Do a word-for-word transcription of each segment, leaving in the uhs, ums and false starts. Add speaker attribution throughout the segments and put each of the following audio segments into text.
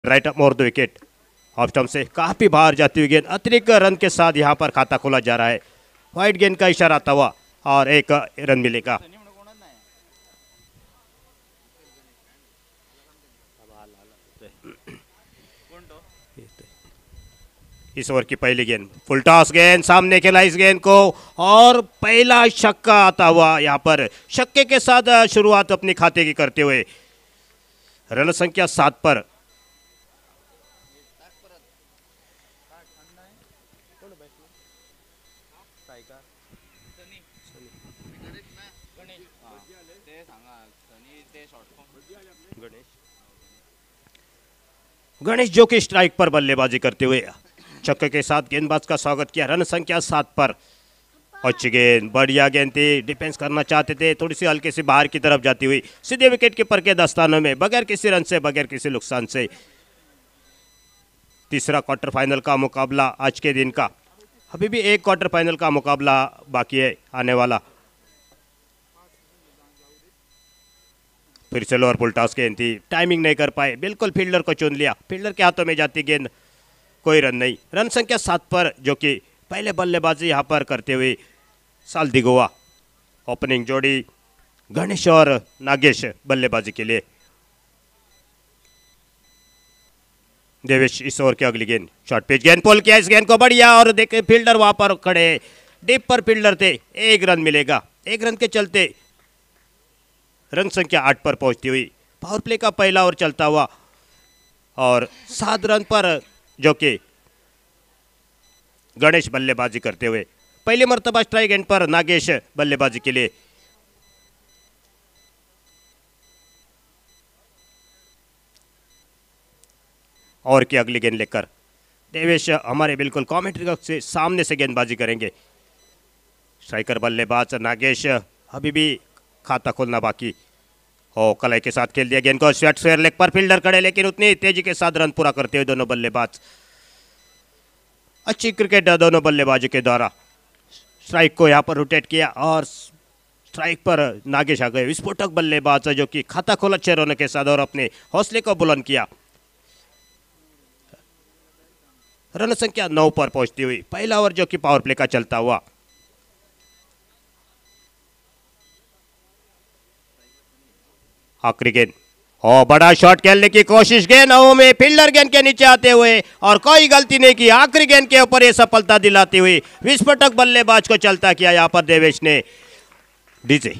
Speaker 1: Right अप over the wicket off stump से काफी बाहर जाती हुई गेंद अतिरिक्त रन के साथ यहां पर खाता खोला जा रहा है। वाइड गेंद का इशारा आता हुआ और एक रन मिलेगा। इस ओवर की पहली गेंद फुल टॉस गेंद सामने खेला इस गेंद को और पहला छक्का आता हुआ यहां पर छक्के के साथ शुरुआत अपनी खाते की करते हुए रन संख्या सात पर गणेश जो कि स्ट्राइक पर बल्लेबाजी करते हुए छक्के के साथ गेंदबाज का स्वागत किया। रन संख्या सात पर अच्छी गेंद बढ़िया गेंद थी, डिफेंस करना चाहते थे, थोड़ी सी हल्के से बाहर की तरफ जाती हुई सीधे विकेट कीपर के दस्तानों में बगैर किसी रन से बगैर किसी नुकसान से। तीसरा क्वार्टर फाइनल का मुकाबला आज के दिन का, अभी भी एक क्वार्टर फाइनल का मुकाबला बाकी है आने वाला। फिर से लोअर फुल टॉस गेंद थी, टाइमिंग नहीं कर पाए, बिल्कुल फील्डर को चुन लिया, फील्डर के हाथों में जाती गेंद, कोई रन नहीं। रन संख्या सात पर जो कि पहले बल्लेबाजी यहां पर करते हुए साल्दिगोवा ओपनिंग जोड़ी गणेश और नागेश बल्लेबाजी के लिए। देवेश इस ओवर की अगली गेंद शॉर्ट पिच गेंद पुल किया इस गेंद को बढ़िया और देखे फील्डर वहां पर खड़े, डीप पर फील्डर थे, एक रन मिलेगा। एक रन के चलते रन संख्या आठ पर पहुंचती हुई पावर प्ले का पहला ओवर चलता हुआ और सात रन पर जो कि गणेश बल्लेबाजी करते हुए पहली मर्तबा स्ट्राइक एंड पर नागेश बल्लेबाजी के लिए। और की अगली गेंद लेकर देवेश हमारे बिल्कुल कमेंट्री कक्ष से सामने से गेंदबाजी करेंगे। स्ट्राइकर बल्लेबाज नागेश अभी भी खाता खोलना बाकी हो, कलाई के साथ खेल दिया गेंद को स्वेट स्क्वायर लेग पर फील्डर खड़े, लेकिन उतनी तेजी के साथ रन पूरा करते हुए दोनों बल्लेबाज। अच्छी क्रिकेट दोनों बल्लेबाजों के द्वारा। स्ट्राइक को यहां पर रोटेट किया और स्ट्राइक पर नागेश आ गए, विस्फोटक बल्लेबाज जो कि खाता खोला छह रनों के साथ और अपने हौसले को बुलंद किया। रन संख्या नौ पर पहुंचती हुई पहला ओवर जो कि पावर प्ले का चलता हुआ। आखिरी गेंद और बड़ा शॉट खेलने की कोशिश, गेंद हवा में, फील्डर गेंद के नीचे आते हुए और कोई गलती नहीं की, आखिरी गेंद के ऊपर यह सफलता दिलाती हुई विस्फोटक बल्लेबाज को चलता किया यहां पर देवेश ने। डीजे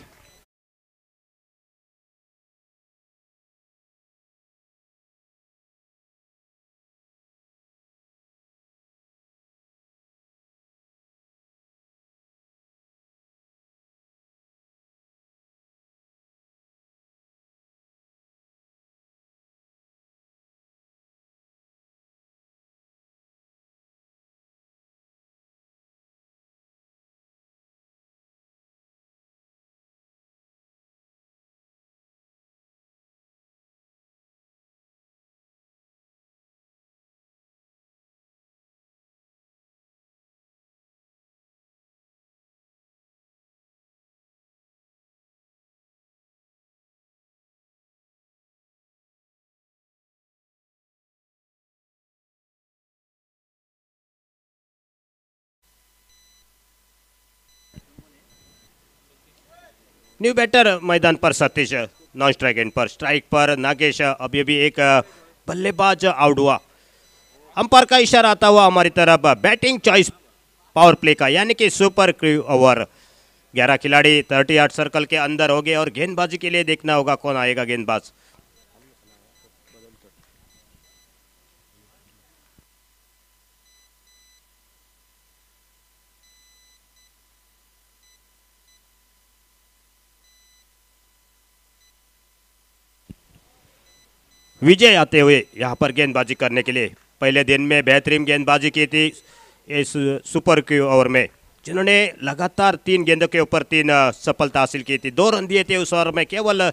Speaker 1: न्यू बैटर मैदान पर सतीश नॉन स्ट्राइक एंड पर, स्ट्राइक पर नागेश। अभी भी एक बल्लेबाज आउट हुआ, अंपायर का इशारा आता हुआ हमारी तरफ बैटिंग चॉइस पावर प्ले का, यानी कि सुपर क्रू ओवर। ग्यारह खिलाड़ी थर्टी आठ सर्कल के अंदर हो गए और गेंदबाजी के लिए देखना होगा कौन आएगा गेंदबाज। विजय आते हुए यहां पर गेंदबाजी करने के लिए, पहले दिन में बेहतरीन गेंदबाजी की थी इस सुपर क्यू ओवर में, जिन्होंने लगातार तीन गेंदों के ऊपर तीन सफलता हासिल की थी, दो रन दिए थे उस ओवर में केवल।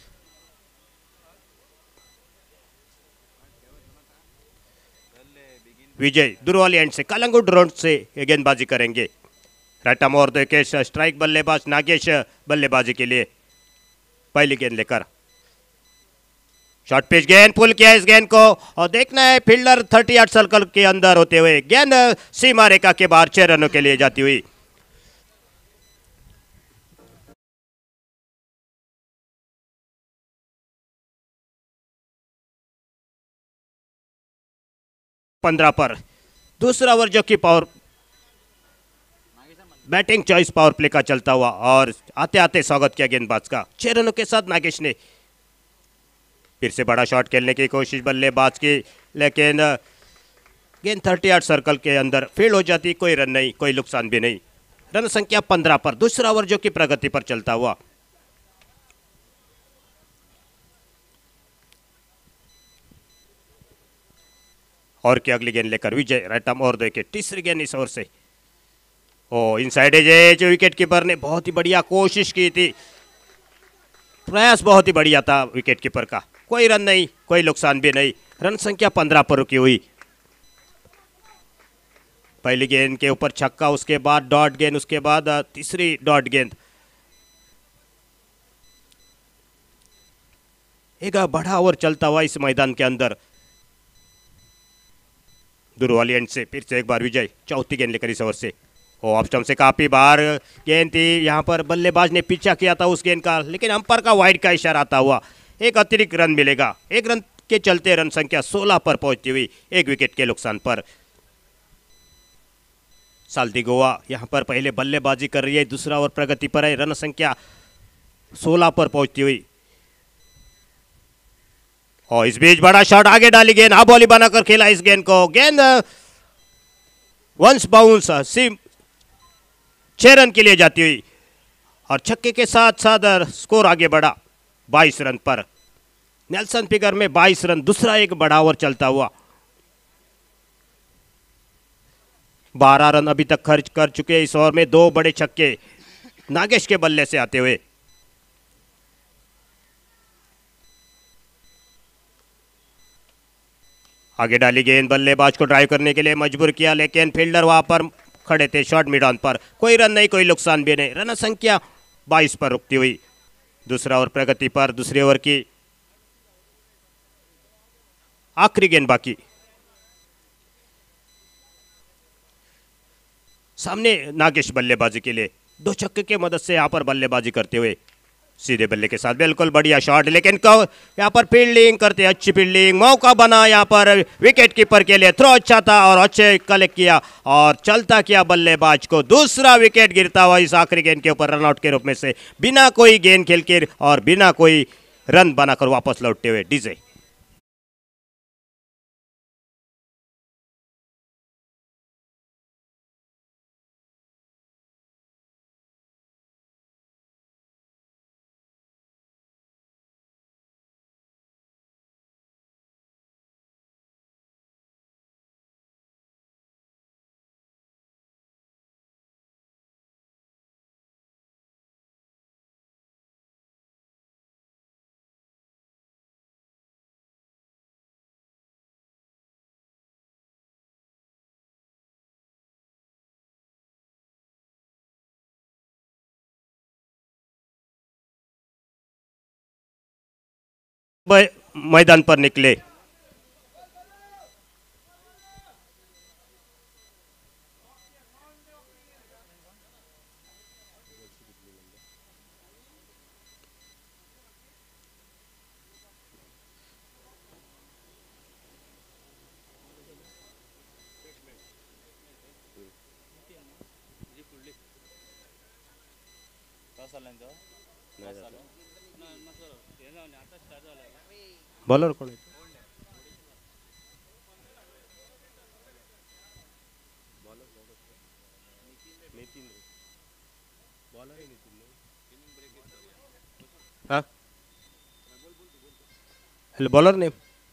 Speaker 1: विजय दुरवाली एंड से कलंगुड रोड से गेंदबाजी करेंगे। Right over the wicket strike बल्लेबाज नागेश बल्लेबाजी के लिए पहली गेंद लेकर। शॉर्ट पिच गेंद पुल किया इस गेंद को और देखना है फील्डर थर्टी आठ सर्कल के अंदर होते हुए गेंद सीमा रेखा के बाहर छह रनों के लिए जाती हुई। पंद्रह पर दूसरा ओवर जो कि power batting choice power play का चलता हुआ और आते आते स्वागत किया गेंदबाज का। छह रनों के साथ नागेश ने फिर से बड़ा शॉट खेलने की कोशिश बल्लेबाज की, लेकिन गेंद थर्टी आठ सर्कल के अंदर फील्ड हो जाती, कोई रन नहीं, कोई नुकसान भी नहीं। रन संख्या पंद्रह पर दूसरा ओवर जो कि प्रगति पर चलता हुआ। और की अगली गेंद लेकर विजय राइट आर्म और देखे तीसरी गेंद इस ओवर से oh inside edge. Wicket keeper ने बहुत ही बढ़िया कोशिश की थी, प्रयास बहुत ही बढ़िया था विकेट कीपर का। कोई रन नहीं, कोई नुकसान भी नहीं। रन संख्या पंद्रह पर रुकी हुई। पहली गेंद के ऊपर छक्का, उसके बाद डॉट गेंद, उसके बाद तीसरी डॉट गेंद। एक बड़ा ओवर चलता हुआ इस मैदान के अंदर। दूर वाली एंड से फिर से एक बार विजय चौथी गेंद लेकर इस ओवर से ओ ऑफ स्टंप से काफी बार गेंद थी। यहाँ पर बल्लेबाज ने पीछा किया था उस गेंद का, लेकिन अंपायर का वाइड का इशारा आता हुआ एक अतिरिक्त रन मिलेगा। एक रन के चलते रन संख्या सोलह पर पहुंचती हुई एक विकेट के नुकसान पर। साल्दी गोवा यहाँ पर पहले बल्लेबाजी कर रही है, दूसरा ओवर प्रगति पर है। रन संख्या सोलह पर पहुंचती हुई और इस बीच बड़ा शॉट आगे डाली गेंद आबोली बनाकर खेला इस गेंद को। गेंद वंस बाउंस सिम छह रन के लिए जाती हुई और छक्के के साथ साथ स्कोर आगे बढ़ा बाईस रन पर। नेल्सन फिगर में बाईस रन, दूसरा एक बड़ा ओवर चलता हुआ। बारह रन अभी तक खर्च कर चुके इस ओवर में, दो बड़े छक्के नागेश के बल्ले से आते हुए। आगे डाली गेंद बल्लेबाज को ड्राइव करने के लिए मजबूर किया, लेकिन फील्डर वहां पर खड़े थे शॉर्ट मिड ऑन पर। कोई रन नहीं, कोई नुकसान भी नहीं। रन संख्या बाईस पर रुकती हुई। दूसरा ओवर प्रगति पर, दूसरे ओवर की आखिरी गेंद बाकी। सामने नागेश बल्लेबाजी के लिए दो छक्के की मदद से यहां पर बल्लेबाजी करते हुए सीधे बल्ले के साथ बिल्कुल बढ़िया शॉट, लेकिन यहाँ पर फील्डिंग करते अच्छी फील्डिंग, मौका बना यहाँ पर विकेट कीपर के लिए। थ्रो अच्छा था और अच्छे कलेक्ट किया और चलता किया बल्लेबाज को। दूसरा विकेट गिरता हुआ इस आखिरी गेंद के ऊपर रनआउट के रूप में से, बिना कोई गेंद खेल के और बिना कोई रन बनाकर वापस लौटते हुए डीजे। मैदान पर निकले। बॉलर कौन है? हाँ हेलो, बॉलर ने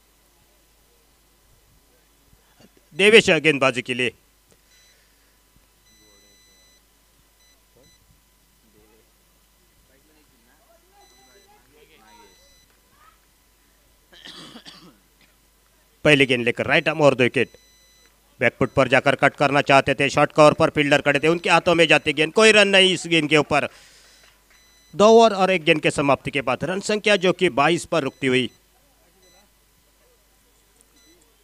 Speaker 1: देवेश गेंदबाजी के लिए। पहली गेंद लेकर राइट आर्म और दो विकेट। बैकफुट पर जाकर कट करना चाहते थे, शॉर्ट कवर पर फील्डर खड़े थे, उनके हाथों में जाती गेंद। कोई रन नहीं इस गेंद के ऊपर। दो ओवर और एक गेंद के समाप्ति के बाद रन संख्या जो कि बाईस पर रुकती हुई।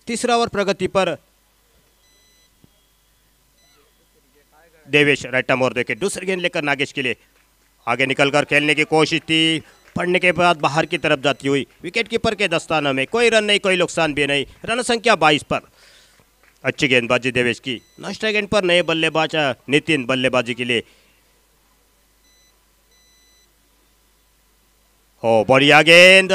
Speaker 1: तीसरा ओवर प्रगति पर। देवेश राइट आर्म और देखे दूसरी गेंद लेकर नागेश के लिए आगे निकलकर खेलने की कोशिश थी, पड़ने के बाद बाहर की तरफ जाती हुई। विकेट कीपर के दस्तानों में कोई रन नहीं, कोई नुकसान भी नहीं। रन संख्या बाईस पर। अच्छी गेंदबाजी देवेश की। नॉन स्ट्राइक एंड पर नए बल्लेबाज नितिन बल्लेबाजी के लिए। हो बढ़िया गेंद।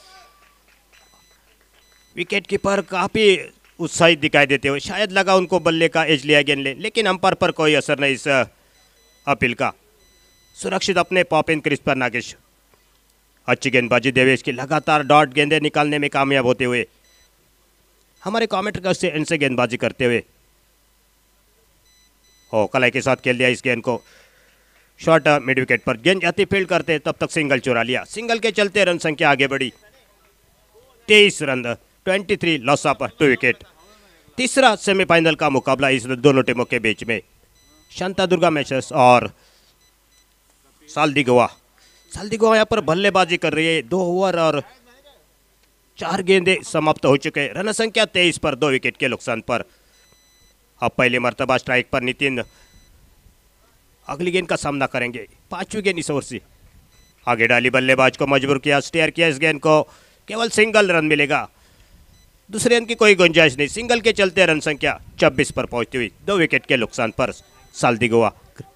Speaker 1: विकेट कीपर काफी उत्साहित दिखाई देते हुए, शायद लगा उनको बल्ले का एज लिया गेंद ले, लेकिन अंपायर पर कोई असर नहीं इस अपील का। सुरक्षित अपने पॉप इन क्रीज पर नागेश। अच्छी गेंदबाजी देवेश की, लगातार डॉट गेंदें निकालने में कामयाब होते हुए। हमारे कमेंटेटर से इनसे गेंदबाजी करते हुए हो कलाई के साथ खेल दिया इस गेंद को। शॉर्ट मिड विकेट पर गेंद जाती फील्ड करते तब तक सिंगल चुरा लिया। सिंगल के चलते रन संख्या आगे बढ़ी। तेईस रन, तेईस लॉस ऑफ टू विकेट। तीसरा सेमीफाइनल का मुकाबला इस दोनों टीमों के बीच में। शांतादुर्गा मैचेस और साल्दी गोवा। साल्दी गोवा यहाँ पर बल्लेबाजी कर रही है। दो ओवर और चार गेंदें समाप्त हो चुके। रन संख्या तेईस पर, दो विकेट के नुकसान पर। अब पहली मर्तबा स्ट्राइक पर नितिन अगली गेंद का सामना करेंगे। पांचवी गेंद इस ओवर से आगे डाली, बल्लेबाज को मजबूर किया, स्टेयर किया इस गेंद को। केवल सिंगल रन मिलेगा, दूसरे रन की कोई गुंजाइश नहीं। सिंगल के चलते रन संख्या छब्बीस पर पहुंचती हुई, दो विकेट के नुकसान पर साल्दी गोवा।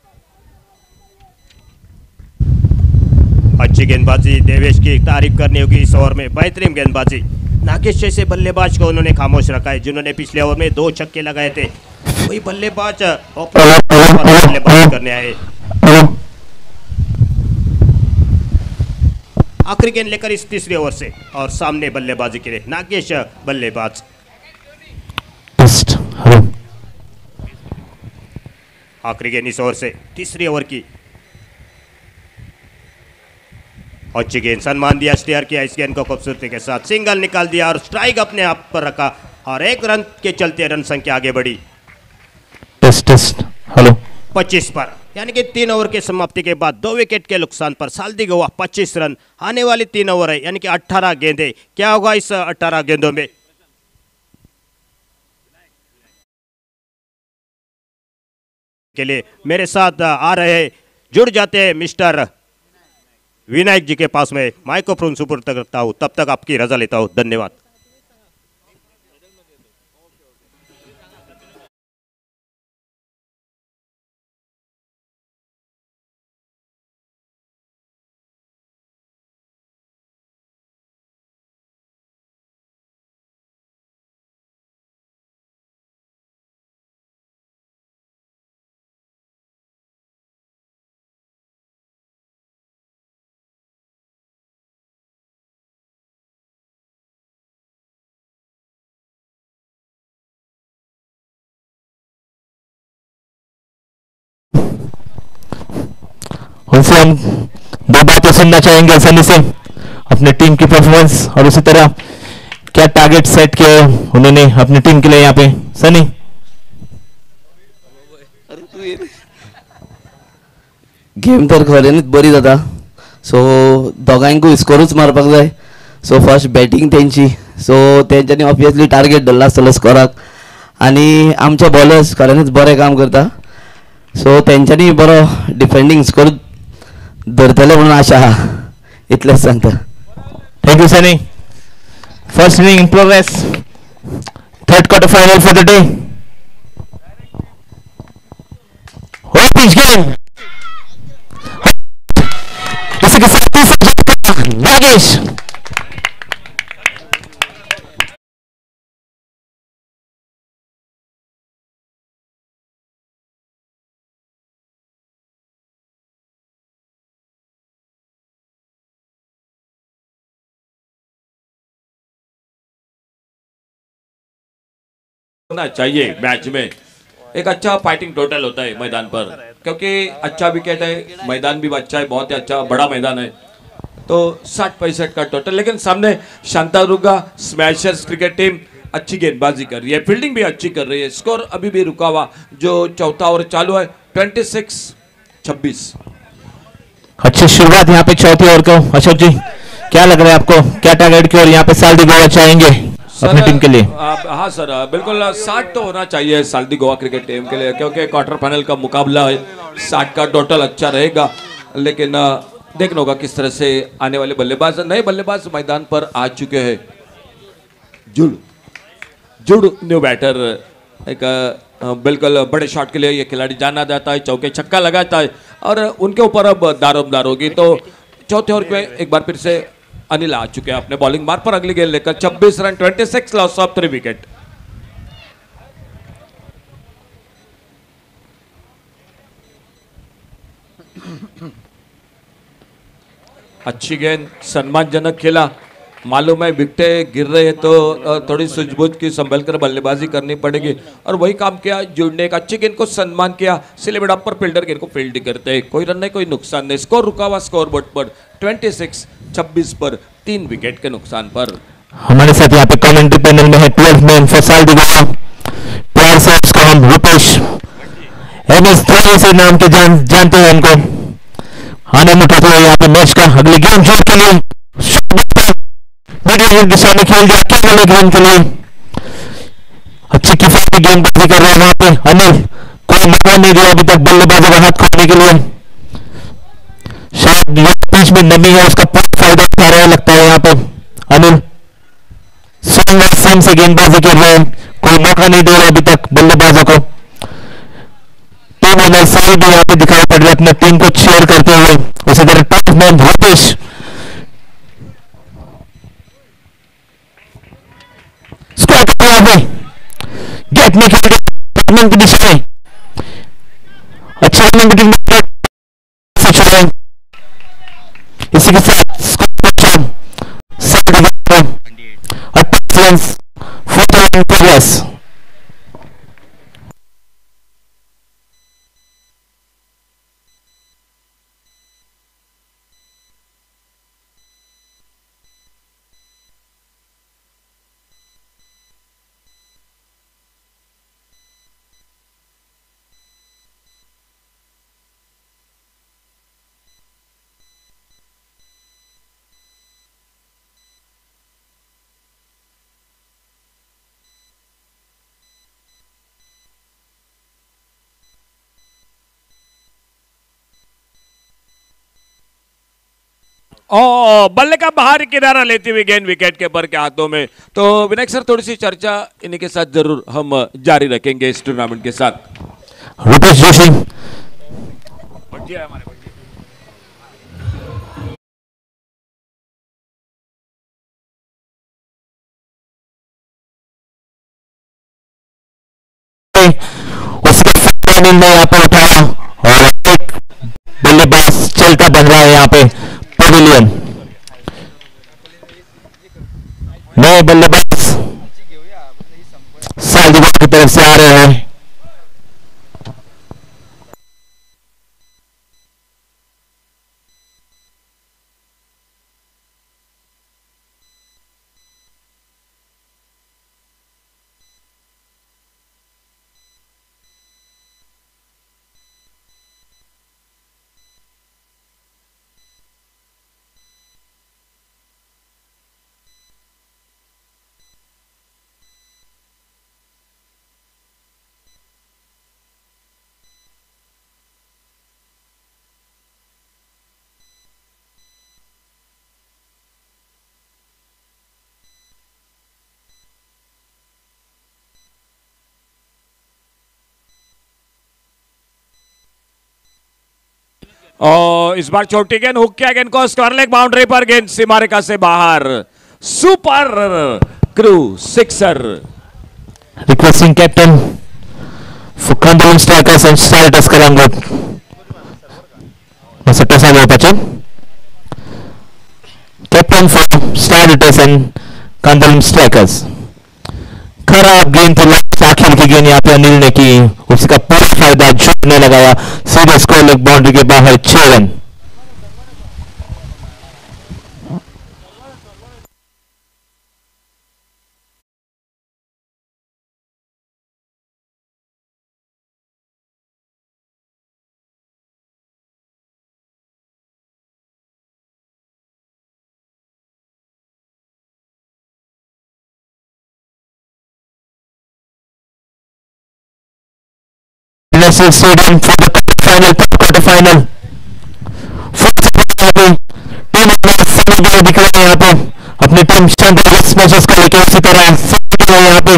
Speaker 1: अच्छी गेंदबाजी देवेश की तारीफ करनी होगी इस ओवर में। बेहतरीन गेंदबाजी। नागेश जैसे बल्लेबाज को उन्होंने खामोश रखा है, जिन्होंने पिछले ओवर में दो छक्के लगाए थे। वही बल्लेबाज बल्लेबाजी करने आए। आखिरी गेंद लेकर इस तीसरे ओवर से और सामने बल्लेबाजी के लिए नागेश बल्लेबाज। आखिरी गेंद इस ओवर से तीसरी ओवर की। अच्छी गेंद, सम्मान दिया, स्टेयर किया इस गेंद को खूबसूरती के साथ। सिंगल निकाल दिया और स्ट्राइक अपने आप पर रखा और एक रन के चलते रन संख्या आगे बढ़ी।
Speaker 2: टेस्ट टेस्ट हेलो
Speaker 1: पच्चीस पर, यानी कि तीन ओवर के समाप्ति के बाद दो विकेट के नुकसान पर साल्दी गोवा पच्चीस रन। आने वाली तीन ओवर है, यानी कि अठारह गेंदें। क्या होगा इस अठारह गेंदों में? के लिए मेरे साथ आ रहे जुड़ जाते हैं मिस्टर विनायक जी के पास में माइक्रोफोन सुपुर्द करता हूं। तब तक आपकी रजा लेता हूं। धन्यवाद।
Speaker 2: उनसे हम दो बातें सुनना चाहेंगे सनी से, अपने टीम की परफॉर्मेंस और उसी तरह क्या टारगेट सेट किए उन्होंने अपनी टीम के लिए यहाँ पे। सनी।
Speaker 3: गेम तर खरेंच बरी जाता, सो दोगांयकूय स्कोरूच मारपाक जाय। सो फर्स्ट बॅटिंग तेंची, सो तेंच्यांनी ऑब्वियसली टार्गेट धरला आसतलो स्कोराक आनी आमचे बॉलर्स खरेंच बरें काम करता। सो तेंच्यांनी बरो डिफेंडिंग स्कोर धरतले म्हणून आशा आहा, इतलेंच सांगता।
Speaker 2: Thank you Sunny. First inning in progress, third quarter final for the day. और पिच गेम इसी के साथ नागेश।
Speaker 4: होना चाहिए मैच में। एक अच्छा फाइटिंग टोटल होता है मैदान पर, क्योंकि अच्छा विकेट है, मैदान भी अच्छा है, बहुत ही अच्छा बड़ा मैदान है, तो साठ पैंसठ का टोटल। लेकिन सामने शांतादुर्गा स्मैशर्स क्रिकेट टीम अच्छी गेंदबाजी कर रही है, फील्डिंग भी अच्छी कर रही है। स्कोर अभी भी रुका हुआ, जो चौथा ओवर चालू है, छब्बीस छब्बीस।
Speaker 2: अच्छी शुरुआत यहाँ पे चौथी ओवर को। अशोक जी क्या लग रहा है आपको, क्या टारगेट की ओर यहाँ पे साल्दी गोवा चाहेंगे? अपनी टीम के लिए?
Speaker 4: आ, हाँ सर, आ, बिल्कुल साठ तो होना चाहिए साल्दी गोवा क्रिकेट टीम के लिए, क्योंकि क्वार्टर फाइनल का मुकाबला है, साठ का टोटल अच्छा रहेगा। लेकिन आ, देखना होगा किस तरह से आने वाले बल्लेबाज, नए बल्लेबाज मैदान पर आ चुके हैं। जुड़ जुड़ न्यू बैटर, एक आ, बिल्कुल बड़े शॉट के लिए ये खिलाड़ी जाना जाता है, चौके छक्का लगाता है और उनके ऊपर अब दारोमदार होगी। तो चौथे ओवर में एक बार फिर से अनिल आ चुके हैं अपने बॉलिंग मार्क पर, अगली गेंद लेकर छब्बीस रन, छब्बीस लॉस ऑफ थ्री विकेट। अच्छी गेंद, सम्मानजनक खेला। मालूम है विकेटें गिर रहे हैं तो थोड़ी सूझबूझ की संभल कर बल्लेबाजी करनी पड़ेगी, और वही काम किया। जुड़ने का अच्छी गेंद को सम्मान किया, सिलेबेड अप पर फील्डर गेंद को फील्ड करते हैं, कोई रन नहीं कोई नुकसान नहीं। स्कोर रुका हुआ स्कोर बोर्ड पर छब्बीस छब्बीस पर, तीन विकेट के नुकसान पर।
Speaker 2: हमारे साथ यहाँ पे कमेंट्री पैनल में है ट्वेल्थ मैन फॉर साल दिगवा, प्यार से उसको हम रूपेश एम एस धोनी से नाम के जान जानते हैं इनको। आनंद उठाते हुए यहाँ पे मैच का अगली गेम जोड़ के लिए मिडिल दिशा में खेल दिया केवल गेम के लिए। अच्छी किफायती गेंदबाजी कर रहे हैं वहां पे अनिल, कोई मौका नहीं दिया अभी तक बल्लेबाजों का हाथ खोलने के लिए। शायद पिच में नमी है उसका पूरा फायदा उठा रहा है लगता है यहाँ पे अनिल। सेम से गेंदबाजी कर रहे हैं, कोई मौका नहीं दे रहा अभी तक बल्लेबाजों को। टीम ओनर साहिब भी यहाँ पे दिखाई पड़ रहे अपने टीम को चेयर करते हुए। उसी तरह टॉप मैन भूपेश गेट में खेल रहे की दिशा में, अच्छा इसी के साथ प्रोग्रेस।
Speaker 4: ओ बल्ले का बाहर किनारा लेती हुई गेंद विकेट कीपर के हाथों में। तो विनायक सर थोड़ी सी चर्चा इन्हीं के साथ जरूर हम जारी रखेंगे इस टूर्नामेंट के साथ।
Speaker 2: रूपेश जोशी उसके ने यहाँ पे उठाया और एक बल्लेबाज चलता बन रहा है यहाँ पे पवेलियन। नए बल्लेबाज सालदीवार की तरफ से आ रहे हैं।
Speaker 4: और इस बार छोटी गेंद हुक किया गेंद को स्क्वायर लेग बाउंड्री पर, गेंद सीमारेखा से बाहर। Super crew sixer.
Speaker 2: Requesting captain for controlling strikers and starters Kalangot. Masata sa mga pacho. Captain for starters and controlling strikers. खराब गेंद तो लास्ट आखिर की गेंद यहाँ पे अनिल ने की, उसका पूरा फायदा जोड़ने लगाया, सीधे स्कोर लेग बाउंड्री के बाहर छह run. National stadium for the final quarter final. Team दिख रहे हैं यहाँ पे अपनी टीम शानदार स्मैशेस को लेकर, उसी तरह यहाँ पे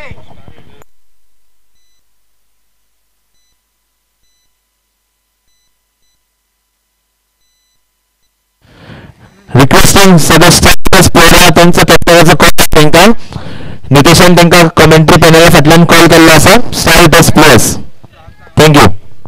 Speaker 2: रिक्वेस्टिंग सगळे स्टार्टर्स प्लेयर त्यांचा कॅप्टनाचा कॉल त्यांका नितेशान त्यांका कमेंट्री पॅनल फाटल्यान कॉल केल्लो आसा स्टार्टर्स प्लेयर्स। थँक्यू।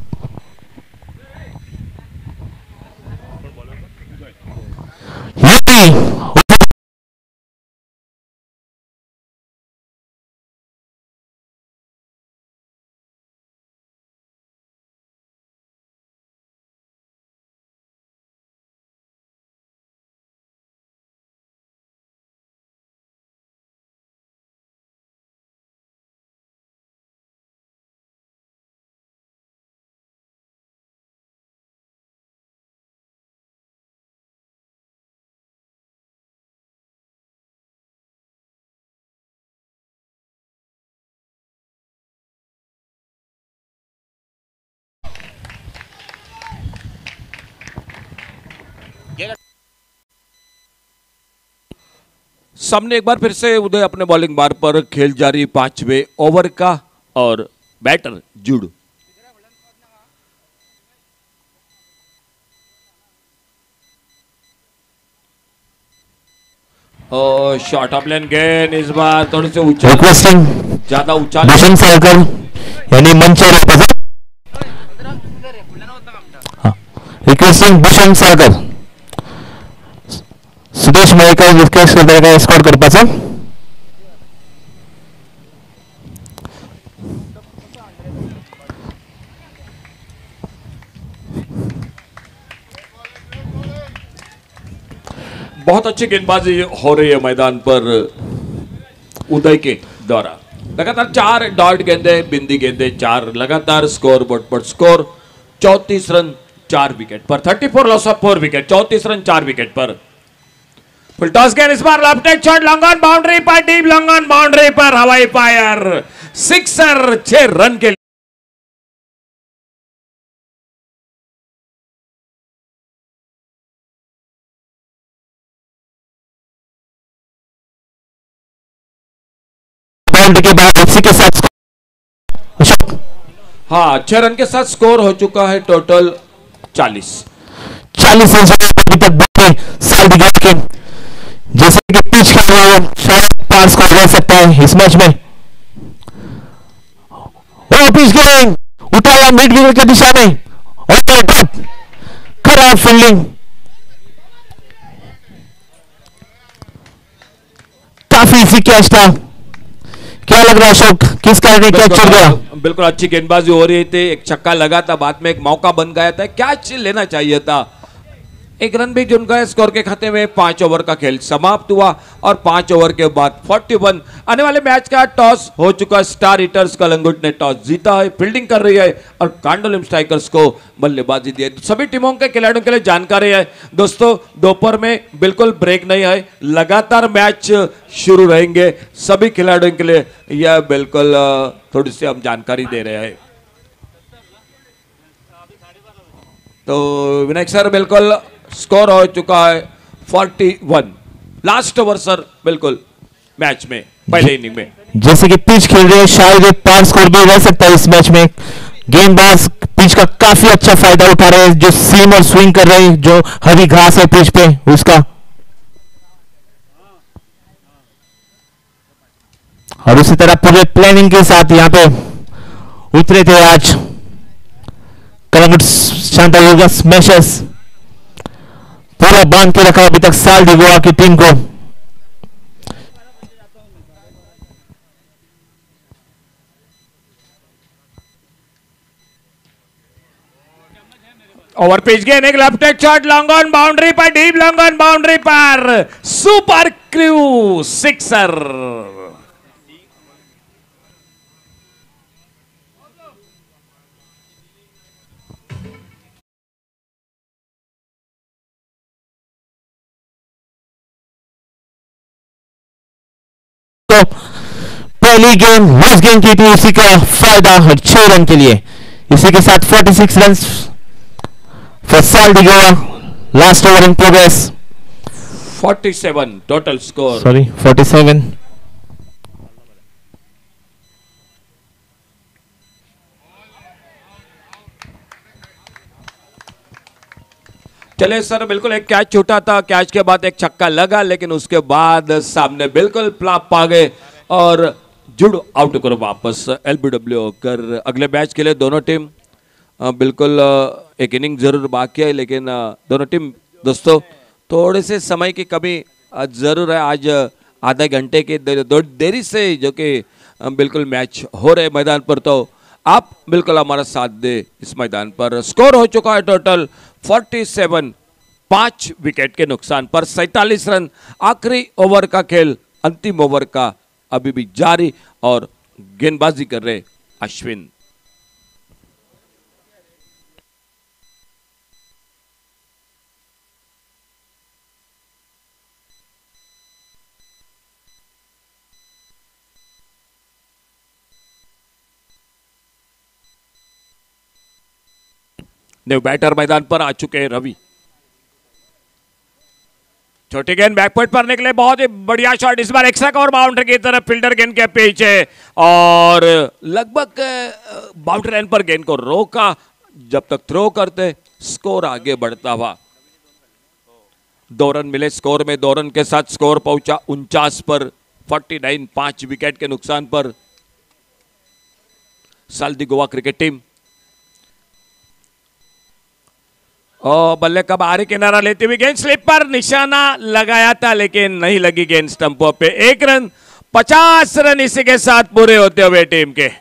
Speaker 4: सामने एक बार फिर से उदय अपने बॉलिंग बार पर, खेल जारी पांचवे ओवर का और बैटर जुड़। और शॉर्ट ऑफ लेन गेन इस बार थोड़ी से ऊंचा,
Speaker 2: रिक्वेस्टिंग
Speaker 4: ज्यादा ऊंचा
Speaker 2: भूषण साळकर यांनी मंचावर रिक्वेस्टिंग भूषण साळकर सुदेश मयेकर रिक्वेस्ट करता का एस्कॉर्ट करपाचा।
Speaker 4: बहुत अच्छी गेंदबाजी हो रही है मैदान पर उदय के द्वारा। लगातार चार डॉट गेंदे, बिंदी गेंदे चार, लगातार स्कोर बोर्ड पर स्कोर चौंतीस रन चार विकेट पर, thirty four loss of four wicket, चौंतीस रन चार विकेट पर। फुल टॉस गेंद इस बार left shot long on boundary पर, डीप लॉन्ग ऑन बाउंड्री पर, हवाई फायर सिक्सर, छह रन के
Speaker 2: के बाद इसी के साथ अशोक,
Speaker 4: हाँ छह रन के साथ स्कोर हो चुका है टोटल चालीस
Speaker 2: चालीस रन अभी तक बचे साल दिखा के, जैसे कि पिच खेल रहे हो शायद पार स्कोर कर सकता है इस मैच में। वो पिच गेंद उठाया मिड विकेट की दिशा में और खराब फील्डिंग, काफी इसी कैच था। क्या लग रहा है अशोक, किस कारण कैच छोड़ गया?
Speaker 4: बिल्कुल अच्छी गेंदबाजी हो रही थी, एक छक्का लगा था, बाद में एक मौका बन गया था, कैच लेना चाहिए था। एक रन भी जुन गए स्कोर के खाते में। पांच ओवर का खेल समाप्त हुआ और पांच ओवर के बाद इकतालीस आने वाले मैच का टॉस हो चुका। स्टार हिटर्स कलंगुट ने टॉस जीता है, फील्डिंग कर रही है और कांडोलिम स्ट्राइकर्स को बल्लेबाजी दी है। सभी टीमों के खिलाड़ियों के लिए जानकारी है दोस्तों, दोपहर में बिल्कुल ब्रेक नहीं है, लगातार मैच शुरू रहेंगे सभी खिलाड़ियों के लिए, यह बिल्कुल थोड़ी सी हम जानकारी दे रहे हैं। तो विनायक सर बिल्कुल स्कोर हो चुका है इकतालीस, लास्ट ओवर सर बिल्कुल मैच में पहले इनिंग में।
Speaker 2: जैसे कि पिच खेल रहे हैं शायद एक पार स्कोर भी रह सकता है इस मैच में। गेंदबाज पिच का काफी अच्छा फायदा उठा रहे हैं, जो सीम और स्विंग कर रहे हैं, जो हरी घास है पिच पे उसका, और उसी तरह पूरे प्लानिंग के साथ यहाँ पे उतरे थे आज कलंगुट शांतायोगा स्मैशर्स। पूरा बांध के रखा अभी तक साल डिगोआ की टीम को।
Speaker 4: ओवर पिच गेंद, एक left hand shot long on boundary पर, डीप लॉन्ग ऑन बाउंड्री पर, सुपर क्रू सिक्सर।
Speaker 2: पहली गेंद लॉस गेंद की थी, उसी का फायदा छह रन के लिए। इसी के साथ छियालीस रन फॉर साल दी Goa. Last over in progress.
Speaker 4: forty-seven total score.
Speaker 2: Sorry सैंतालीस.
Speaker 4: चले सर, बिल्कुल एक कैच छूटा था, कैच के बाद एक छक्का लगा, लेकिन उसके बाद सामने बिल्कुल प्लाप पा गए और जुड़ आउट करो वापस एलबीडब्ल्यू होकर अगले मैच के लिए. दोनों टीम अ, बिल्कुल अ, एक इनिंग जरूर बाकी है, लेकिन अ, दोनों टीम दोस्तों थोड़े से समय की कमी अ, जरूर है. आज अ, आधे घंटे की दे, दो देरी से जो कि अ, बिल्कुल मैच हो रहे मैदान पर, तो आप बिल्कुल हमारा साथ दे इस मैदान पर. स्कोर हो चुका है टोटल सैंतालीस, पांच विकेट के नुकसान पर सैतालीस रन. आखिरी ओवर का खेल, अंतिम ओवर का अभी भी जारी और गेंदबाजी कर रहे अश्विन. न्यू बैटर मैदान पर आ चुके हैं रवि. छोटी गेंद बैकफुट पर निकले, बहुत ही बढ़िया शॉट. इस बार एक्स्ट्रा कवर बाउंड्री की तरफ, फील्डर गेंद के पीछे और लगभग बाउंड्री लाइन पर गेंद को रोका. जब तक थ्रो करते स्कोर आगे बढ़ता हुआ. दो रन मिले स्कोर में. दो रन के साथ स्कोर पहुंचा उनचास पर. उनचास, पांच विकेट के नुकसान पर साल्दी गोवा क्रिकेट टीम. और बल्ले का बाहरी किनारा लेती हुई गेंद स्लिप पर निशाना लगाया था, लेकिन नहीं लगी गेंद स्टंपों पे. एक रन, पचास रन इसी के साथ पूरे होते हुए टीम के.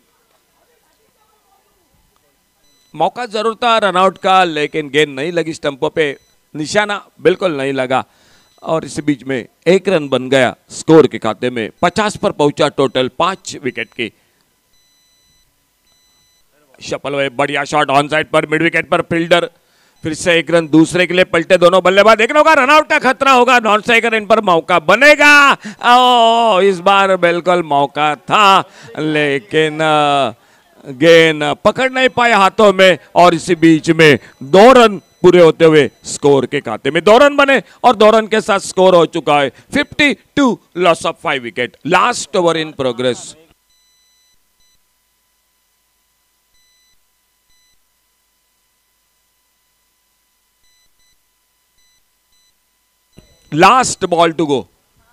Speaker 4: मौका जरूर था रनआउट का, लेकिन गेंद नहीं लगी स्टंपों पे, निशाना बिल्कुल नहीं लगा और इसी बीच में एक रन बन गया स्कोर के खाते में. पचास पर पहुंचा टोटल, पांच विकेट की. शपल हुए, बढ़िया शॉट ऑन साइड पर, मिड विकेट पर फील्डर. फिर से एक रन दूसरे के लिए पलटे दोनों बल्लेबाज. देखना होगा रनआउट का खतरा होगा, नॉन स्ट्राइकर इन पर मौका बनेगा. ओ, इस बार बिल्कुल मौका था, लेकिन गेंद पकड़ नहीं पाए हाथों में और इसी बीच में दो रन पूरे होते हुए स्कोर के खाते में दो रन बने और दो रन के साथ स्कोर हो चुका है बावन, loss of five wicket. Last over in progress. Last ball to go.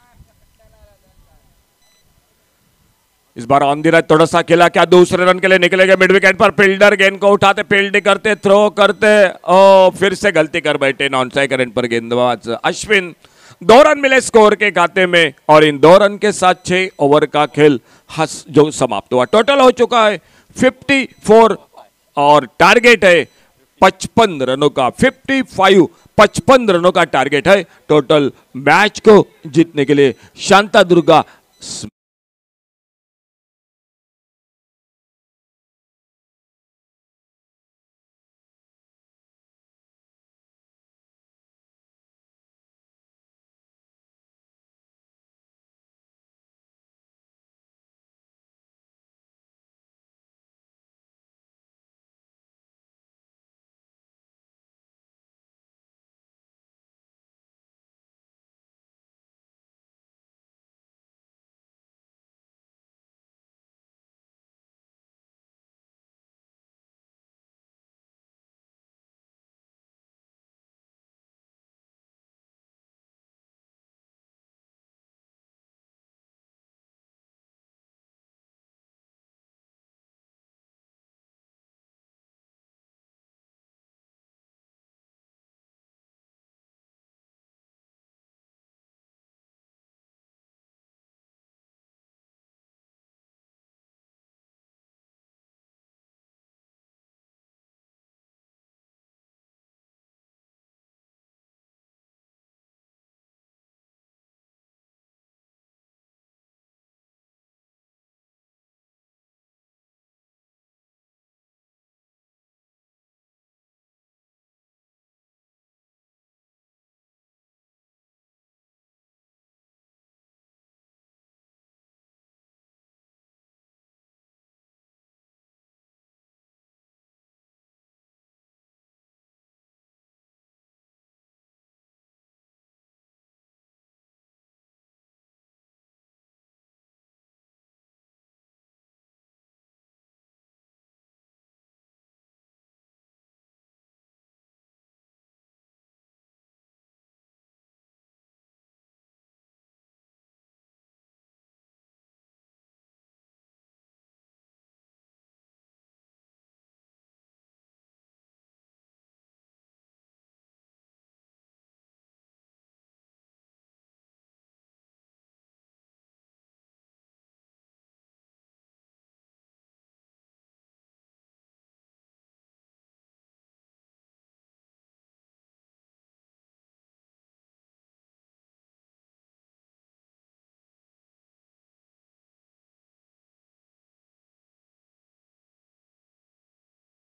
Speaker 4: इस बार ऑन दी राइट थोड़ा सा खेला, क्या दूसरे रन के लिए निकलेगा. मिड विकेट पर फील्डर गेंद को उठाते, फील्डिंग करते, थ्रो करते, ओ फिर से गलती कर बैठे नॉन स्ट्राइकर इन पर गेंदबाज अश्विन. दो रन मिले स्कोर के खाते में और इन दो रन के साथ छह ओवर का खेल हस जो समाप्त हुआ. टोटल हो चुका है चौवन और टारगेट है पचपन रनों का. पचपन पचपन रनों का टारगेट है टोटल मैच को जीतने के लिए. शांता दुर्गा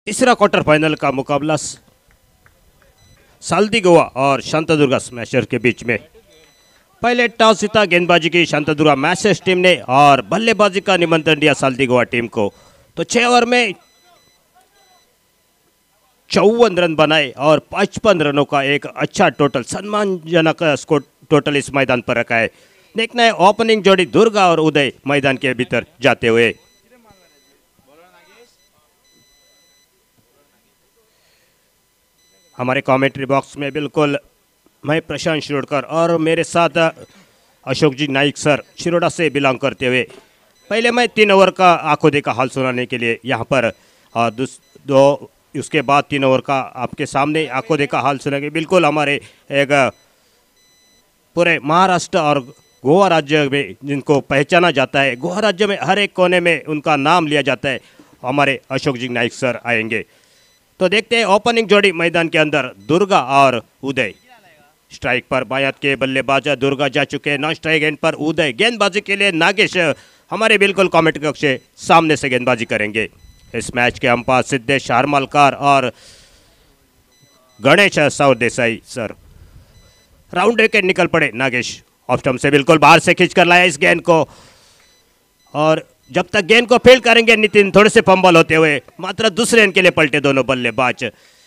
Speaker 1: तीसरा क्वार्टर फाइनल का मुकाबला साल्दिगोवा और शांतादुर्गा स्मैशर के बीच में। पहले टॉस जीता गेंदबाजी की शांतादुर्गा मैसेज टीम ने और बल्लेबाजी का निमंत्रण दिया साल्दिगोवा टीम को। तो छह ओवर में चौवन रन बनाए और पचपन रनों का एक अच्छा टोटल, सम्मानजनक स्कोर टोटल इस मैदान पर रखा है। देखना है ओपनिंग जोड़ी दुर्गा और उदय मैदान के भीतर जाते हुए। हमारे कमेंट्री बॉक्स में बिल्कुल मैं प्रशांत शिरोडकर और मेरे साथ अशोक जी नाइक सर शिरोडा से बिलोंग करते हुए पहले मैं तीन ओवर का आंखों देखा हाल सुनाने के लिए यहाँ पर और दो उसके बाद तीन ओवर का आपके सामने आंखों देखा हाल सुनेंगे। बिल्कुल हमारे एक पूरे महाराष्ट्र और गोवा राज्य में जिनको पहचाना जाता है, गोवा राज्य में हर एक कोने में उनका नाम लिया जाता है, हमारे अशोक जी नाइक सर आएंगे। तो देखते हैं ओपनिंग जोड़ी मैदान के अंदर दुर्गा और उदय। स्ट्राइक पर बायात के बल्लेबाज दुर्गा जा चुके हैं, नॉन स्ट्राइक एंड पर उदय। गेंदबाजी के लिए नागेश हमारे बिल्कुल कमेंट कक्ष से सामने से गेंदबाजी करेंगे। इस मैच के अंपायर सिद्धेश शारमालकर और गणेश सौर देसाई सर। राउंड विकेट निकल पड़े नागेश ऑफ स्टंप से बिल्कुल बाहर से खींच कर लाया इस गेंद को और जब तक गेंद को फील्ड करेंगे नितिन थोड़े से फंबल होते हुए मात्र दूसरे रन के लिए पलटे दोनों बल्लेबाज।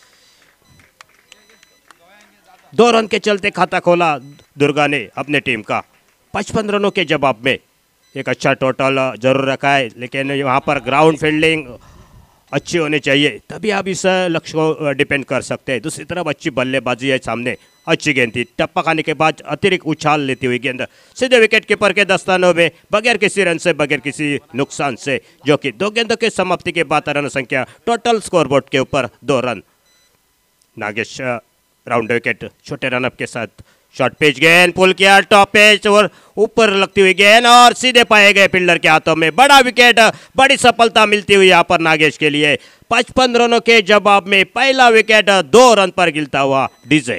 Speaker 1: दो रन के चलते खाता खोला दुर्गा ने अपने टीम का। पचपन रनों के जवाब में एक अच्छा टोटल जरूर रखा है, लेकिन वहां पर ग्राउंड फील्डिंग अच्छी होनी चाहिए तभी आप इस लक्ष्य को डिपेंड कर सकते हैं। दूसरी तरफ अच्छी बल्लेबाजी है, सामने अच्छी गेंद थी, टप्पा खाने के बाद अतिरिक्त उछाल लेती हुई गेंद सीधे विकेट कीपर के दस्तानों में बगैर किसी रन से, बगैर किसी नुकसान से, जो कि दो गेंदों की समाप्ति के बाद रन संख्या टोटल स्कोरबोर्ड के ऊपर दो रन। नागेश राउंड विकेट छोटे रनअप के साथ शॉर्ट पिच गेंद पुल किया, टॉप पिच और ऊपर लगती हुई गेंद और सीधे पाए गए फील्डर के हाथों में। बड़ा विकेट, बड़ी सफलता मिलती हुई यहाँ पर नागेश के लिए। पचपन रनों के जवाब में पहला विकेट दो रन पर गिरता हुआ डीजे।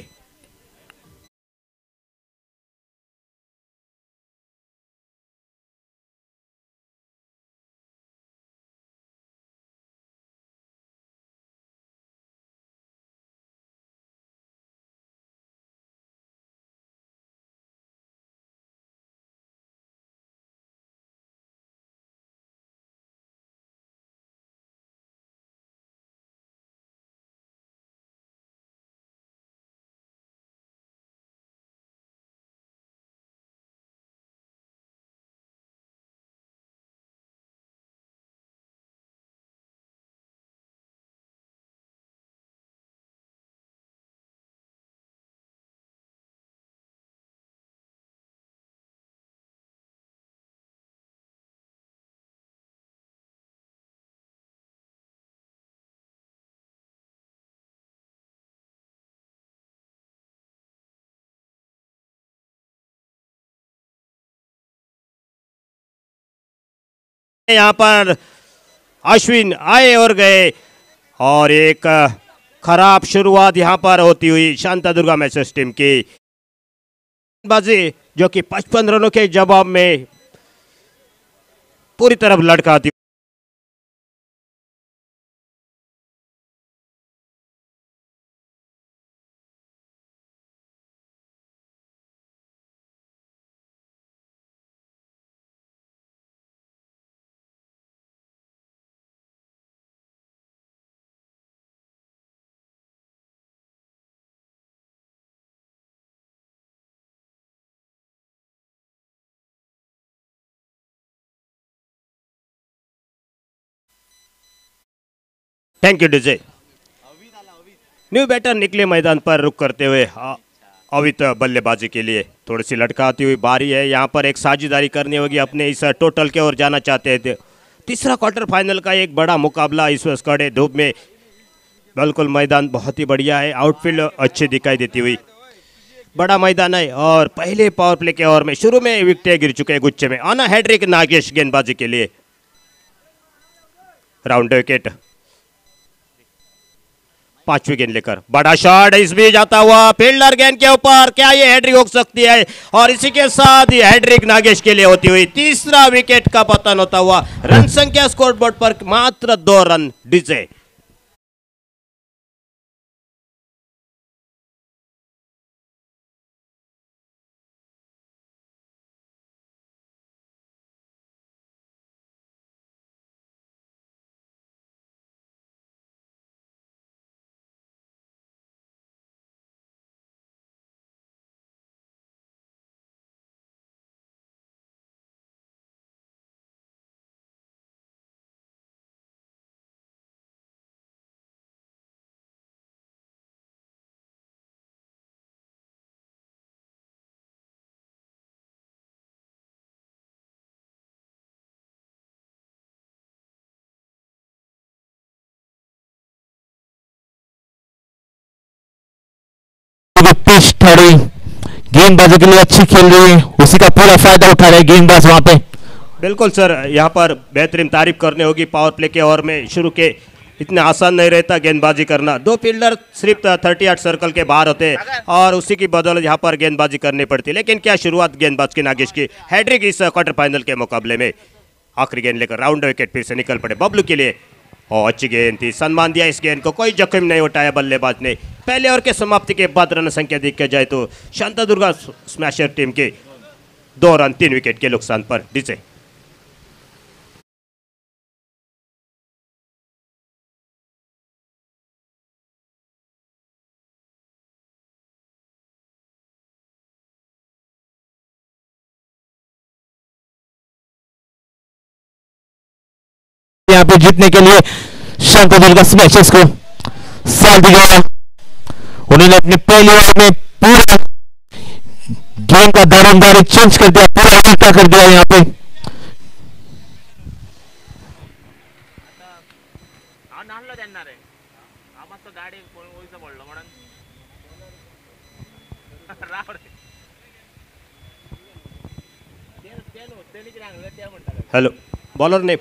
Speaker 1: यहाँ पर अश्विन आए और गए और एक खराब शुरुआत यहाँ पर होती हुई शांतादुर्गा मैसेज टीम की बाजी, जो कि पचपन रनों के जवाब में पूरी तरफ लटकाती। Thank you DJ. New batter निकले मैदान पर रुक करते हुए अवित बल्लेबाजी के लिए। थोड़ी सी लटकाती हुई बारी है, यहाँ पर एक साझेदारी करनी होगी अपने इस टोटल के ओर जाना चाहते थे। तीसरा क्वार्टर फाइनल का एक बड़ा मुकाबला इस वक्त कड़े धूप में। बिल्कुल मैदान बहुत ही बढ़िया है, आउटफील्ड अच्छी दिखाई देती हुई बड़ा मैदान है और पहले पावर प्ले के ओवर में शुरू में विकेटें गिर चुके हैं गुच्छे में। आना हैड्रिक नागेश गेंदबाजी के लिए। राउंड विकेट पांचवी गेंद लेकर बड़ा शॉट इस बीच जाता हुआ फील्डर गेंद के ऊपर, क्या ये हैड्रिक हो सकती है? और इसी के साथ ही हैड्रिक नागेश के लिए होती हुई तीसरा विकेट का पतन होता हुआ रन संख्या स्कोरबोर्ड पर मात्र दो रन डीजे।
Speaker 2: पिच थोड़ी गेंदबाजी के लिए अच्छी खेल रही है, उसी का पूरा फायदा उठा रहे गेंदबाज वहां पे।
Speaker 1: बिल्कुल सर, यहाँ पर बेहतरीन तारीफ करने होगी। पावर प्ले के ओवर में शुरू के इतना आसान नहीं रहता गेंदबाजी करना। दो फील्डर सिर्फ थर्टी आठ सर्कल के बाहर होते हैं और उसी की बदौलत यहाँ पर गेंदबाजी करनी पड़ती है। लेकिन क्या शुरुआत गेंदबाज की नागेश की हैट्रिक इस क्वार्टर फाइनल के मुकाबले में। आखिरी गेंद लेकर राउंड विकेट फिर से निकल पड़े बबलू के लिए और अच्छी गेंद थी, सम्मान दिया इस गेंद को, कोई जख्म नहीं उठाया बल्लेबाज ने। पहले ओवर के समाप्ति के बाद रन संख्या देखा जाए तो शांतादुर्गा स्मैशर टीम के दो रन तीन विकेट के नुकसान पर डीजे।
Speaker 2: यहाँ पे जीतने के लिए शांतादुर्गा स्मैशर्स को साल दिया। उन्होंने अपने पहले ओवर में पूरा गेम का दारोमदारी चेंज कर दिया, पूरा उल्टा कर दिया। यहाँ पे
Speaker 1: हेलो बॉलर ने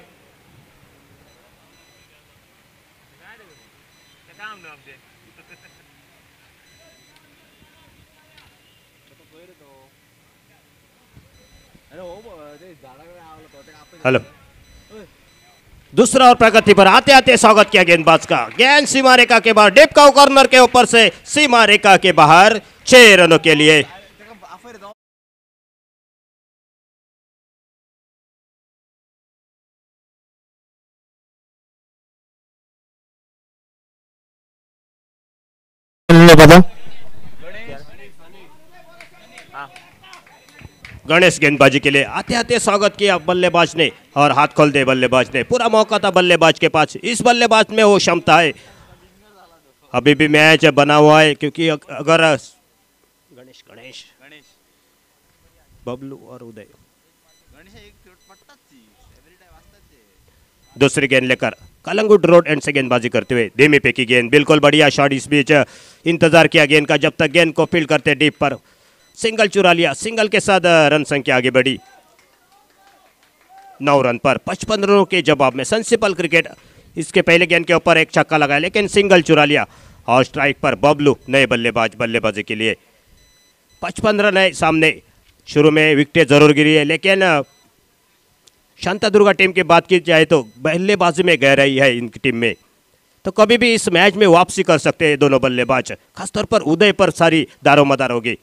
Speaker 1: हेलो दूसरा और प्रगति पर आते आते स्वागत किया गेंदबाज का। गेंद सीमा रेखा के बाहर, डिप का कॉर्नर के ऊपर से सीमा रेखा के बाहर, छह रनों के लिए।
Speaker 2: पता
Speaker 1: गणेश गेंदबाजी के लिए आते आते स्वागत किया बल्लेबाज ने और हाथ खोल दे बल्लेबाज ने। पूरा मौका था बल्लेबाज के पास, इस बल्लेबाज में वो क्षमता है। अभी भी मैच बना हुआ है क्योंकि अगर गणेश गणेश बबलू और उदय दूसरी गेंद लेकर कलंगुट रोड एंड से गेंदबाजी करते हुए धीमी पे की गेंद, बिल्कुल बढ़िया शॉट। इस बीच इंतजार किया गेंद का, जब तक गेंद को फील्ड करते डीप पर सिंगल चुरा लिया। सिंगल के साथ रन संख्या आगे बढ़ी नौ रन पर पचपन रनों के जवाब में। सेंसिबल क्रिकेट, इसके पहले गेंद के ऊपर एक छक्का लगाया लेकिन सिंगल चुरा लिया और स्ट्राइक पर बबलू नए बल्लेबाज बल्लेबाजी के लिए। पचपन रन है सामने। शुरू में विकेट जरूर गिरी है लेकिन शांतादुर्गा टीम की बात की जाए तो बल्लेबाजी में गहराई है इनकी टीम में, तो कभी भी इस मैच में वापसी कर सकते हैं दोनों बल्लेबाज। खासतौर पर उदय पर सारी दारोमदार होगी।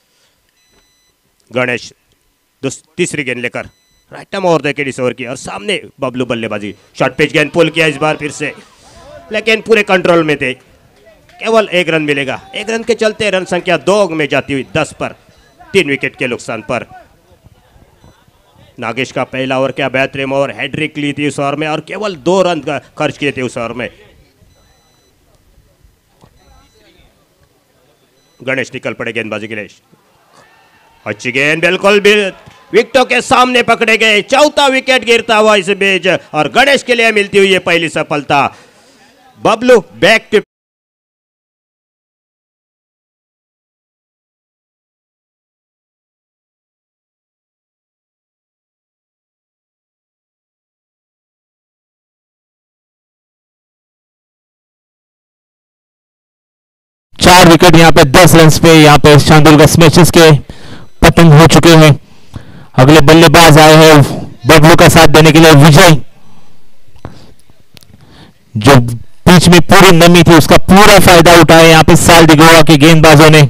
Speaker 1: गणेश तीसरी गेंद लेकर राइट आर्म ओवर देके इस ओवर की और सामने बबलू बल्लेबाजी। शॉर्ट पिच गेंद पुल किया इस बार फिर से, लेकिन पूरे कंट्रोल में थे। केवल एक रन मिलेगा। एक रन के चलते रन संख्या दो में जाती हुई दस पर, तीन विकेट के नुकसान पर। नागेश का पहला ओवर क्या बेहतरीन ओवर, हैट्रिक ली थी उस ओवर में और केवल दो रन खर्च किए थे उस ओवर में। गणेश निकल पड़े गेंदबाजी के लिए। अच्छी गेंद बिल्कुल भी विकेटों के सामने पकड़े गए। चौथा विकेट गिरता हुआ इस बीच और गणेश के लिए मिलती हुई है पहली सफलता। बबलू बैक टू
Speaker 2: चार विकेट यहाँ पे दस रन पे यहाँ पे शांतादुर्गा स्मैशर्स के पतन हो चुके हैं। अगले बल्लेबाज आए हैं बबलू का साथ देने के लिए विजय, जो बीच में पूरी नमी थी उसका पूरा फायदा उठाया यहाँ पे साल दिगोवा के गेंदबाजों ने।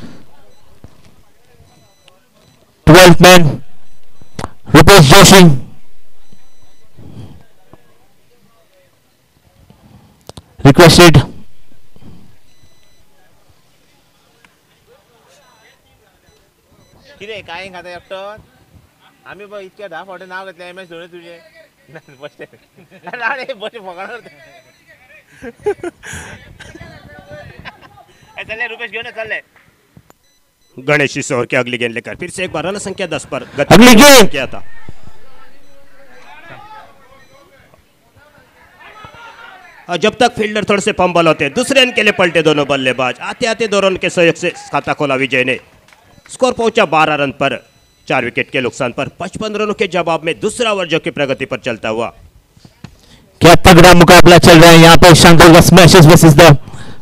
Speaker 2: Twelfth man Rupesh Joshi, requested
Speaker 5: किरे काय खाता एकटं आम्ही बघ इतक्या दहा फावटे नाव घेतले एम एस धोनी तुझे बसते अरे बस फकाणार चले रुपेश घेऊन चालले।
Speaker 1: गणेश इस ओवर की अगली गेंद लेकर फिर से एक बार रन संख्या दस पर
Speaker 2: अगली गेंद
Speaker 1: किया था। और जब तक फील्डर थोड़े से फंबल होते हैं, दूसरे रन के लिए पलटे दोनों बल्लेबाज। आते आते दो रन के सहयोग से खाता खोला विजय ने। स्कोर पहुंचा बारह रन पर, चार विकेट के नुकसान पर। पचपन रनों के जवाब में दूसरा ओवर जो की प्रगति पर चलता हुआ।
Speaker 2: क्या तगड़ा मुकाबला चल रहा है यहाँ पे शांतुल का स्मैशेस वर्सेस द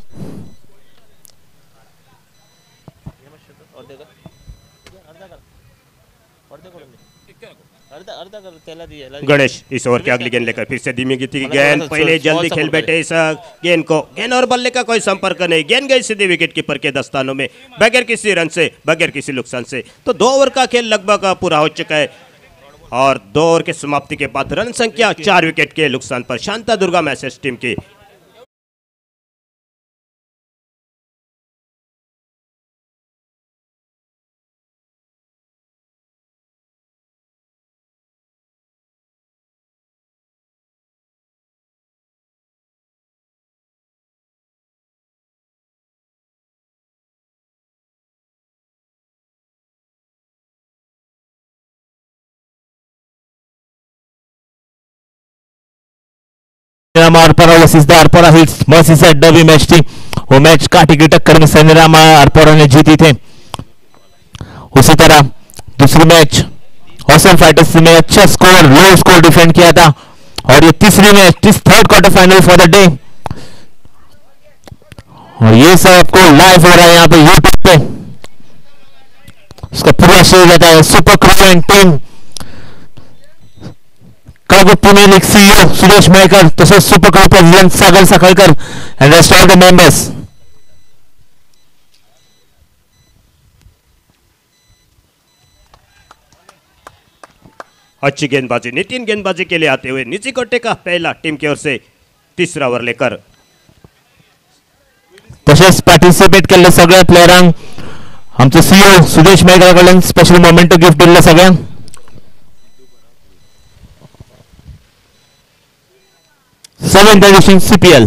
Speaker 1: गणेश इस ओवर की अगली गेंद लेकर फिर से धीमी गति की गेंद। पहले जल्दी खेल बैठे इस गेंद को। गेंद और बल्ले का कोई संपर्क नहीं। गेंद गई सीधे विकेट कीपर के दस्तानों में बगैर किसी रन से, बगैर किसी नुकसान से। तो दो ओवर का खेल लगभग पूरा हो चुका है और दो ओवर के समाप्ति के बाद रन संख्या चार विकेट के नुकसान पर शांता दुर्गा मैसेज टीम की।
Speaker 2: Arpora versus the Arpora Hits Merseyside Derby match थी। वो मैच काटी की टक्कर में सनीराम आरपोरा ने जीती थे। उसी तरह दूसरी मैच ऑसम फाइटर्स में अच्छा स्कोर, लो स्कोर डिफेंड किया था। और ये तीसरी match, third quarter final for the day. और ये सब आपको लाइव हो रहा है यहाँ पे यूट्यूब पे। उसका पूरा श्रेय जाता है super crew and team, Calangute Pune league CEO Suresh Mayekar, तसेच super crew president Sagar Sakhalkar and rest of the members.
Speaker 1: अच्छी गेंदबाजी, नितिन गेंदबाजी के लिए आते हुए निजी कोटे का पहला टीम की ओर से तीसरा ओवर लेकर।
Speaker 2: तसेच पार्टिसिपेट केलेल्या सगळ्या प्लेयरांक आमचे सीईओ सुरेश मयेकर कडल्यान स्पेशल मोमेंटो गिफ्ट दिल्ले सगळ्यांक। Seventh edition CPL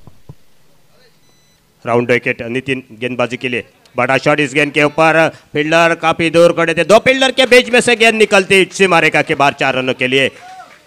Speaker 1: round wicket Nitin गेंदबाजी के लिए। बड़ा शॉट इस गेंद के ऊपर, फील्डर काफी दूर खड़े थे। दो फील्डर के बीच में से गेंद निकलती सीमा रेखा के बाहर चार रनों के लिए।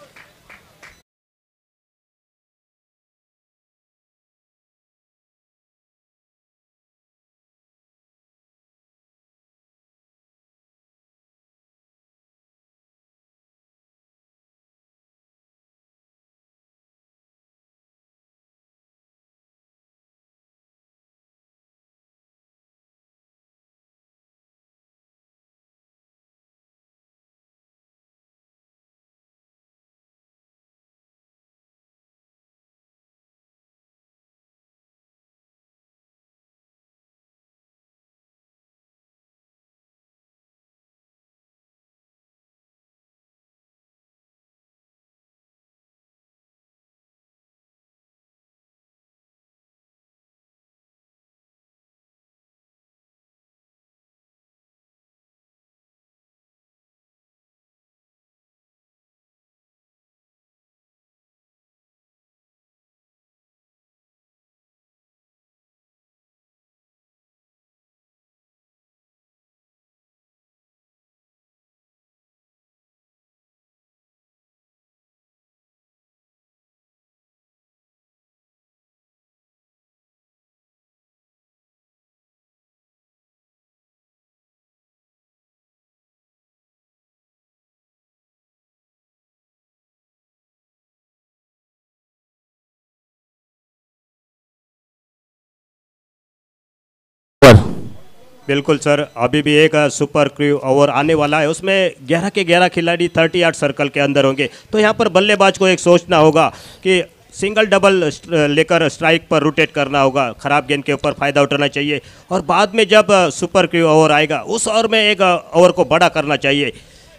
Speaker 1: बिल्कुल सर, अभी भी एक सुपर क्रू ओवर आने वाला है। उसमें ग्यारह के ग्यारह खिलाड़ी तीस आठ सर्कल के अंदर होंगे। तो यहाँ पर बल्लेबाज को एक सोचना होगा कि सिंगल डबल लेकर स्ट्राइक पर रोटेट करना होगा। खराब गेंद के ऊपर फायदा उठाना चाहिए और बाद में जब सुपर क्रू ओवर आएगा उस ओवर में एक ओवर को बड़ा करना चाहिए।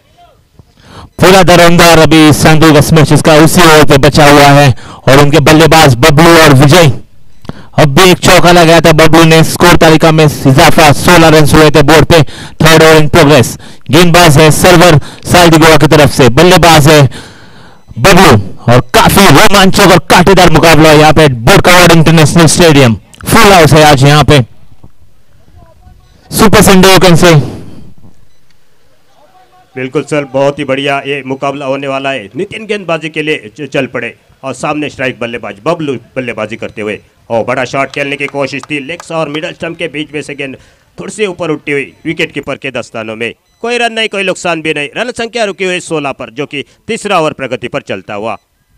Speaker 2: पूरा दरअंदार अभी शांतुल स्मैशेस का उसी ओवर पे बचा हुआ है और उनके बल्लेबाज बबलू और विजय। अब भी एक चौका लगाया था बबलू ने। स्कोर तालिका में इजाफा, सोलह रन हुए थे बोर्ड पे। Third over in progress. गेंदबाज है सर्वर साइड गोवा की तरफ से, बल्लेबाज है बबलू और काफी रोमांचक और कांटेदार मुकाबला है यहाँ पे board covered international stadium. Full house है आज यहाँ पे। Super Sunday you can say.
Speaker 1: बिल्कुल सर, बहुत ही बढ़िया ये मुकाबला होने वाला है। नितिन गेंदबाजी के लिए च- चल पड़े और सामने स्ट्राइक बल्लेबाज बबलू बल्लेबाजी करते हुए, और बड़ा शॉट खेलने की कोशिश थी। लेग्स और मिडल स्टंप के बीच में से गेंद थोड़ी सी ऊपर उठती हुई विकेट कीपर के दस्तानों में। कोई रन नहीं, कोई नुकसान भी नहीं। रन संख्या रुकी हुई सोलह पर, जो कि तीसरा ओवर प्रगति पर चलता हुआ।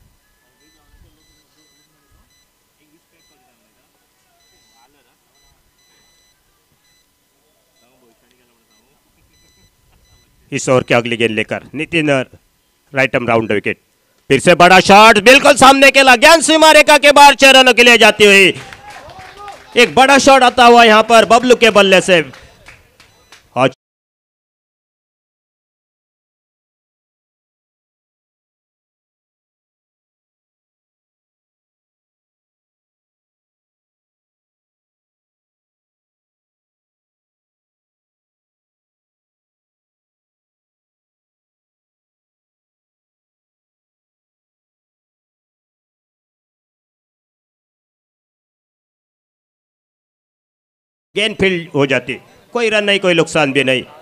Speaker 1: इस ओवर की अगली गेंद लेकर Nitin right arm round wicket. फिर से बड़ा शॉट बिल्कुल सामने के ज्ञान सीमा रेखा के बाहर छह रनों के लिए जाती हुई एक बड़ा शॉट आता हुआ यहां पर बबलू के बल्ले से। और गेंद फील्ड हो जाती, कोई रन नहीं, कोई नुकसान भी नहीं।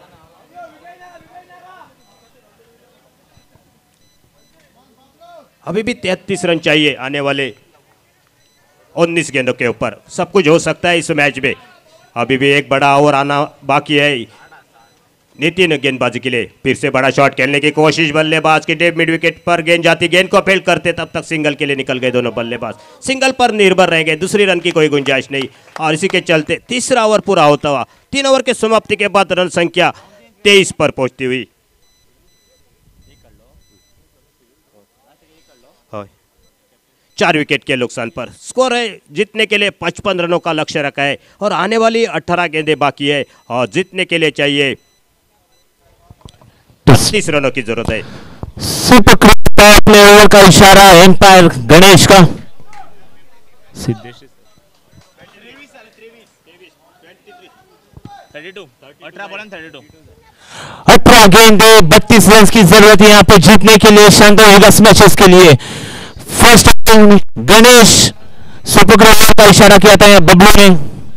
Speaker 1: अभी भी तैंतीस रन चाहिए आने वाले उन्नीस गेंदों के ऊपर। सब कुछ हो सकता है इस मैच में। अभी भी एक बड़ा ओवर आना बाकी है नितिन गेंदबाजी के लिए। फिर से बड़ा शॉट खेलने की कोशिश बल्लेबाज की टेप मिड विकेट पर गेंद जाती, गेंद को फील्ड करते तब तक सिंगल के लिए निकल गए दोनों बल्लेबाज। सिंगल पर निर्भर रह गए, दूसरी रन की कोई गुंजाइश नहीं। और इसी के चलते तीसरा ओवर पूरा होता हुआ तीन ओवर के समाप्ति के बाद रन संख्या तेईस पर पहुंचती हुई चार विकेट के नुकसान पर स्कोर है जीतने के लिए पचपन रनों का लक्ष्य रखा है और आने वाली अठारह गेंदें बाकी है और जीतने के लिए चाहिए तीस रनों की जरूरत है।
Speaker 2: सुपर क्रिकेट प्ले ओवर का इशारा एम्पायर गणेश का। अठारह गेंदे बत्तीस रन की जरूरत है यहाँ पे जीतने के लिए शानदार होगा मैचेस के लिए। फर्स्ट गणेश सुपर क्रिकेट का इशारा किया था बबलू ने,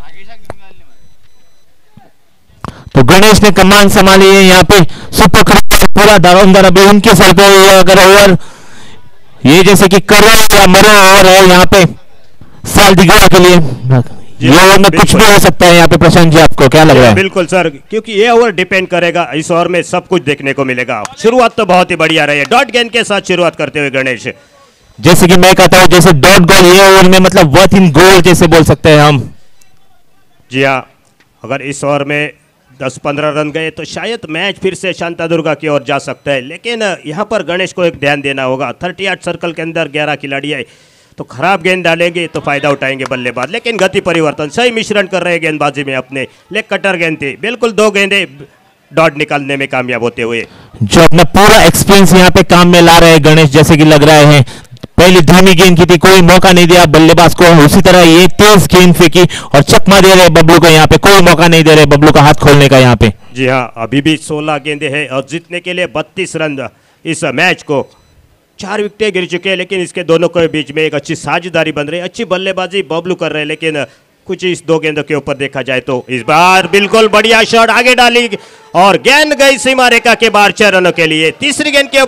Speaker 2: तो गणेश ने कमान संभाली है यहाँ पे। सुपर क्रिकेट पूरा दारोमदार अभी उनके सर पे अगर ओवर ये जैसे कि करो या मरो ओवर है यहाँ पे साल दिगड़ा के लिए। ये ओवर में कुछ भी हो सकता है यहाँ पे। प्रशांत जी आपको क्या लग रहा है?
Speaker 1: बिल्कुल सर, क्योंकि ये ओवर डिपेंड करेगा, इस ओवर में सब कुछ देखने को मिलेगा। शुरुआत तो बहुत ही बढ़िया रही है डॉट गेंद के साथ शुरुआत करते हुए गणेश।
Speaker 2: जैसे कि मैं कहता हूँ जैसे डॉट गोल ये ओवर में मतलब वर्थ इन गोल जैसे बोल सकते हैं हम।
Speaker 1: जी हाँ, अगर इस ओवर में दस पंद्रह रन गए तो शायद मैच फिर से शांतादुर्गा की ओर जा सकता है, लेकिन यहाँ पर गणेश को एक ध्यान देना होगा। थर्टी आठ सर्कल के अंदर ग्यारह खिलाड़ी है, तो खराब गेंद डालेंगे तो फायदा उठाएंगे बल्लेबाज। लेकिन गति परिवर्तन सही मिश्रण कर रहे हैं गेंदबाजी में अपने। लेग कटर गेंद थी, बिल्कुल दो गेंदे डॉट निकालने में कामयाब होते हुए
Speaker 2: जो अपना पूरा एक्सपीरियंस यहाँ पे काम में ला रहे हैं गणेश, जैसे कि लग रहे हैं। पहली धीमी गेंद की थी, कोई मौका नहीं दिया बल्लेबाज को। उसी तरह ये तेज गेंद फेंकी और चकमा दे रहे बबलू को, यहाँ पे कोई मौका नहीं दे रहे बबलू का हाथ खोलने का यहाँ पे।
Speaker 1: जी हाँ, अभी भी सोलह गेंदे हैं और जीतने के लिए बत्तीस रन। इस मैच को चार विकेटें गिर चुके हैं, लेकिन इसके दोनों के बीच में एक अच्छी साझेदारी बन रही है। अच्छी बल्लेबाजी बबलू कर रहे हैं, लेकिन कुछ इस दो गेंदों के ऊपर देखा जाए तो इस बार बिल्कुल बढ़िया शॉट आगे डाली और गेंद गई सीमा रेखा के बाहर छह रनों के लिए। तीसरी गेंद के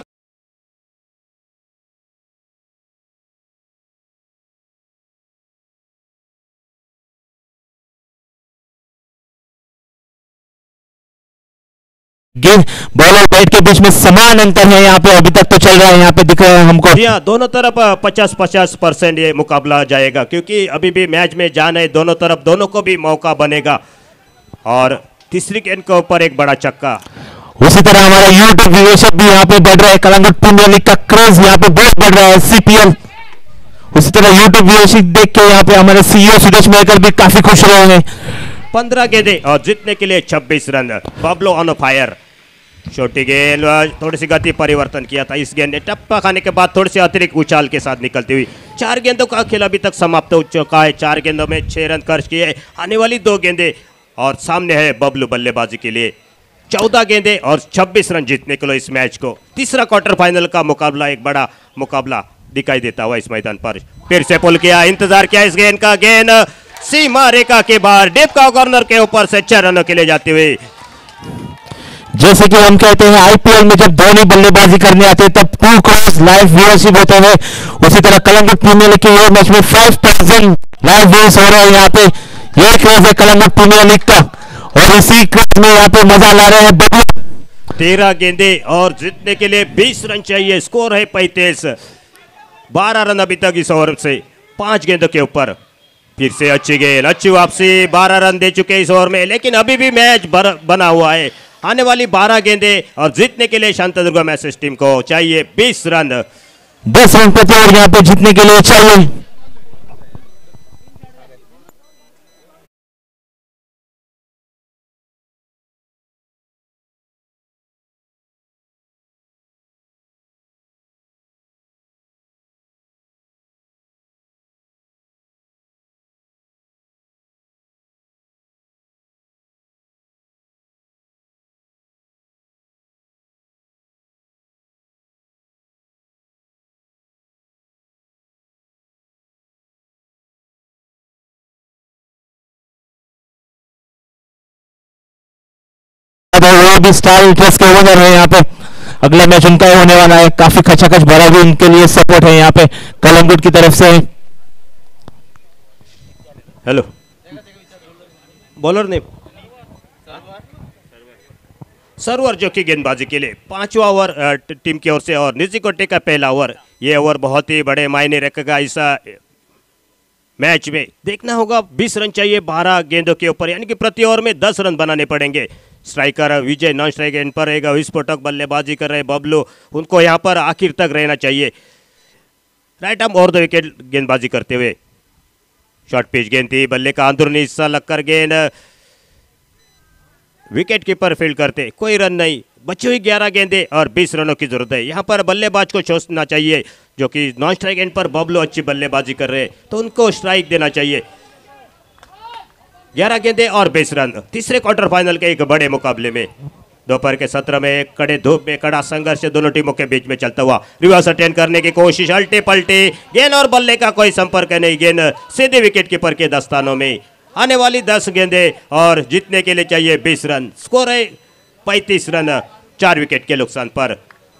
Speaker 2: गेंद बॉल और बैट के बीच में समान अंतर है यहाँ पे, अभी तक तो चल रहा है यहाँ पे दिख रहा है हमको।
Speaker 1: जी हाँ, दोनों तरफ पचास पचास परसेंट ये मुकाबला जाएगा, क्योंकि अभी भी मैच में जान है दोनों तरफ, दोनों को भी मौका बनेगा। और तीसरी गेंद के ऊपर एक बड़ा चक्का।
Speaker 2: उसी तरह हमारा यूट्यूब व्यूअरशिप भी यहाँ पे बढ़ रहा है। कलांगुट प्रीमियर लीग का क्रेज यहाँ पे बहुत बढ़ रहा है, सीपीएल। उसी तरह यूट्यूब व्यूअरशिप देख के यहाँ पे हमारे सीईओ सुरेश मेहकर भी काफी खुश रहे हैं।
Speaker 1: पंद्रह गेंदे और जीतने के लिए छब्बीस रन। Bablu on fire. छोटी गेंद, थोड़ी सी गति परिवर्तन किया था इस गेंद ने। टप्पा खाने के बाद थोड़ी सी अतिरिक्त उछाल के साथ निकलती हुई। चार गेंदों का खेल अभी तक समाप्त हो चुका है। चार गेंदों में छह रन खर्च किए। आने वाली दो गेंदें और सामने है बबलू बल्लेबाजी के लिए चौदह गेंदें और छब्बीस रन जीतने के लिए इस मैच को। तीसरा क्वार्टर फाइनल का मुकाबला, एक बड़ा मुकाबला दिखाई देता हुआ इस मैदान पर। फिर से पुल किया, इंतजार किया इस गेंद का। गेंद सीमा रेखा के बाहर डीप का कॉर्नर के ऊपर से छह रनों के लिए जाते हुए
Speaker 2: जैसे कि हम कहते हैं आईपीएल में जब धोनी बल्लेबाजी करने आते हैं तब टू करोड़ लाइव व्यूअरशिप होते हैं, उसी तरह कलंगुट प्रीमियर लीग के ये मैच में फाइव थाउजेंड लाइव व्यूज हो रहे हैं यहाँ पे। ये क्रेज है कलंगुट प्रीमियर लीग का और इसी क्रेज में यहाँ पे मजा ला रहे हैं।
Speaker 1: तेरह गेंदे और जीतने के लिए बीस रन चाहिए, स्कोर है पैंतीस। बारह रन अभी तक इस ओवर से पांच गेंदों के ऊपर। फिर से अच्छी गेंद, अच्छी वापसी, बारह रन दे चुके इस ओवर में, लेकिन अभी भी मैच बना हुआ है। आने वाली बारह गेंदे और जीतने के लिए शांतादुर्गा मैसेज टीम को चाहिए बीस रन।
Speaker 2: दस रन प्रति ओवर यहाँ पे जीतने के लिए चाहिए। वो भी स्टार इंटरेस्ट के ओनर है यहाँ पे। अगला मैच उनका ही होने वाला है, काफी खचाखच भरा भी उनके लिए सपोर्ट है यहाँ पे कलंगुट की तरफ से।
Speaker 1: हेलो बॉलर ने सर्वर जो कि गेंदबाजी के लिए पांचवा ओवर टीम की ओर से और निजी कोटे का पहला ओवर। ये ओवर बहुत ही बड़े मायने रखेगा इस मैच में। देखना होगा बीस रन चाहिए बारह गेंदों के ऊपर, यानी कि प्रति ओवर में दस रन बनाने पड़ेंगे। Striker Vijay non strike end पर रहेगा, विस्फोटक बल्लेबाजी कर रहे बबलू, उनको यहां पर आखिर तक रहना चाहिए। Right arm over the wicket गेंदबाजी करते हुए शॉर्ट पिच गेंद थी, बल्ले का अंदरूनी हिस्सा लगकर गेंद, विकेट कीपर फील्ड करते, कोई रन नहीं। बची हुई ग्यारह गेंदे और बीस रनों की जरूरत है। यहाँ पर बल्लेबाज को सोचना चाहिए, जो कि नॉन स्ट्राइक एंड पर बबलू अच्छी बल्लेबाजी कर रहे हैं तो उनको स्ट्राइक देना चाहिए। ग्यारह गेंदे और बीस रन तीसरे क्वार्टर फाइनल के एक बड़े मुकाबले में। दोपहर के सत्र में कड़े धूप में कड़ा संघर्ष दोनों टीमों के बीच में चलता हुआ रिवर्स अटेंड करने की कोशिश, अल्टे पलटे, गेंद और बल्ले का कोई संपर्क नहीं, गेंद सीधे विकेट कीपर के दस्तानों में। आने वाली दस गेंदे और जीतने के लिए चाहिए बीस रन, स्कोर है पैंतीस रन चार विकेट के नुकसान पर।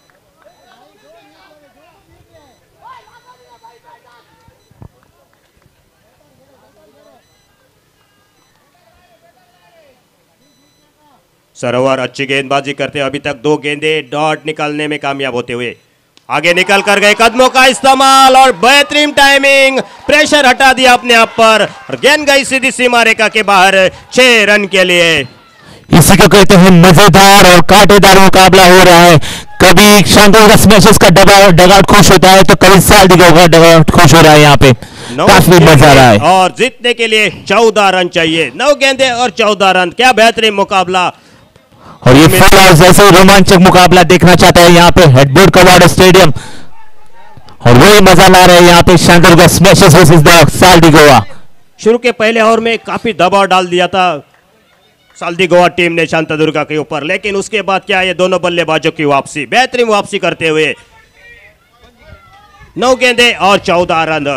Speaker 1: सरोवर अच्छी गेंदबाजी करते अभी तक दो गेंदे डॉट निकालने में कामयाब होते हुए आगे निकल कर गए, कदमों का इस्तेमाल और बेहतरीन टाइमिंग, प्रेशर हटा दिया अपने आप पर और गेंद गई सीधी सीमा रेखा के बाहर छह रन के लिए।
Speaker 2: इसी को कहते हैं मजेदार और कांटेदार मुकाबला हो रहा है। कभी शांतादुर्गा स्मैशर्स का डगआउट खुश होता है तो कभी साल्दिगो का डगआउट खुश हो रहा है। यहाँ पे काफी मजा आ रहा है
Speaker 1: और जीतने के लिए चौदह रन चाहिए, नौ गेंदे और चौदह रन, क्या बेहतरीन मुकाबला।
Speaker 2: और ये फुल हाउस ऐसे रोमांचक मुकाबला देखना चाहता है यहाँ पे हेडबोर्ड कवाड़ स्टेडियम, और वही मजा ला रहे हैं यहाँ पे Shantadurga smashers versus the Saldigova.
Speaker 1: शुरू के पहले ओवर में काफी दबाव डाल दिया था साल्दिगोवा टीम ने शांतादुर्गा के ऊपर, लेकिन उसके बाद क्या ये दोनों बल्लेबाजों की वापसी, बेहतरीन वापसी करते हुए नौ गेंदे और चौदह रन।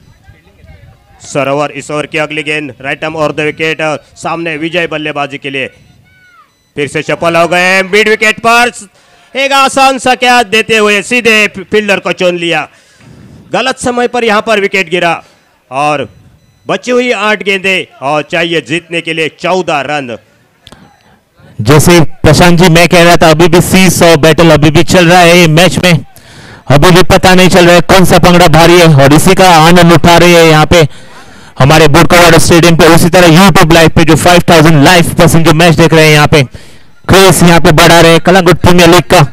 Speaker 1: सरोवर इस ओवर की अगली गेंद right arm over the wicket, सामने विजय बल्लेबाजी के लिए फिर से सफल हो गए, मिड विकेट पर एक आसान सा कैच देते हुए सीधे फील्डर को चुन लिया। गलत समय पर यहां पर विकेट गिरा और बची हुई आठ गेंदे और चाहिए जीतने के लिए चौदह रन।
Speaker 2: जैसे प्रशांत जी मैं कह रहा था, अभी भी सी सौ बैटल अभी भी चल रहा है मैच में, अभी भी पता नहीं चल रहा है कौन सा पंगड़ा भारी है, और इसी का आनंद उठा रहे हैं यहाँ पे हमारे बोरकवाड़ा स्टेडियम पे। उसी तरह यूट्यूब लाइव पे जो पाँच हज़ार लाइव पर्सन जो मैच देख रहे हैं, यहाँ पे क्रेज यहाँ पे बढ़ा रहे हैं कलंगुट प्रीमियर लीग का।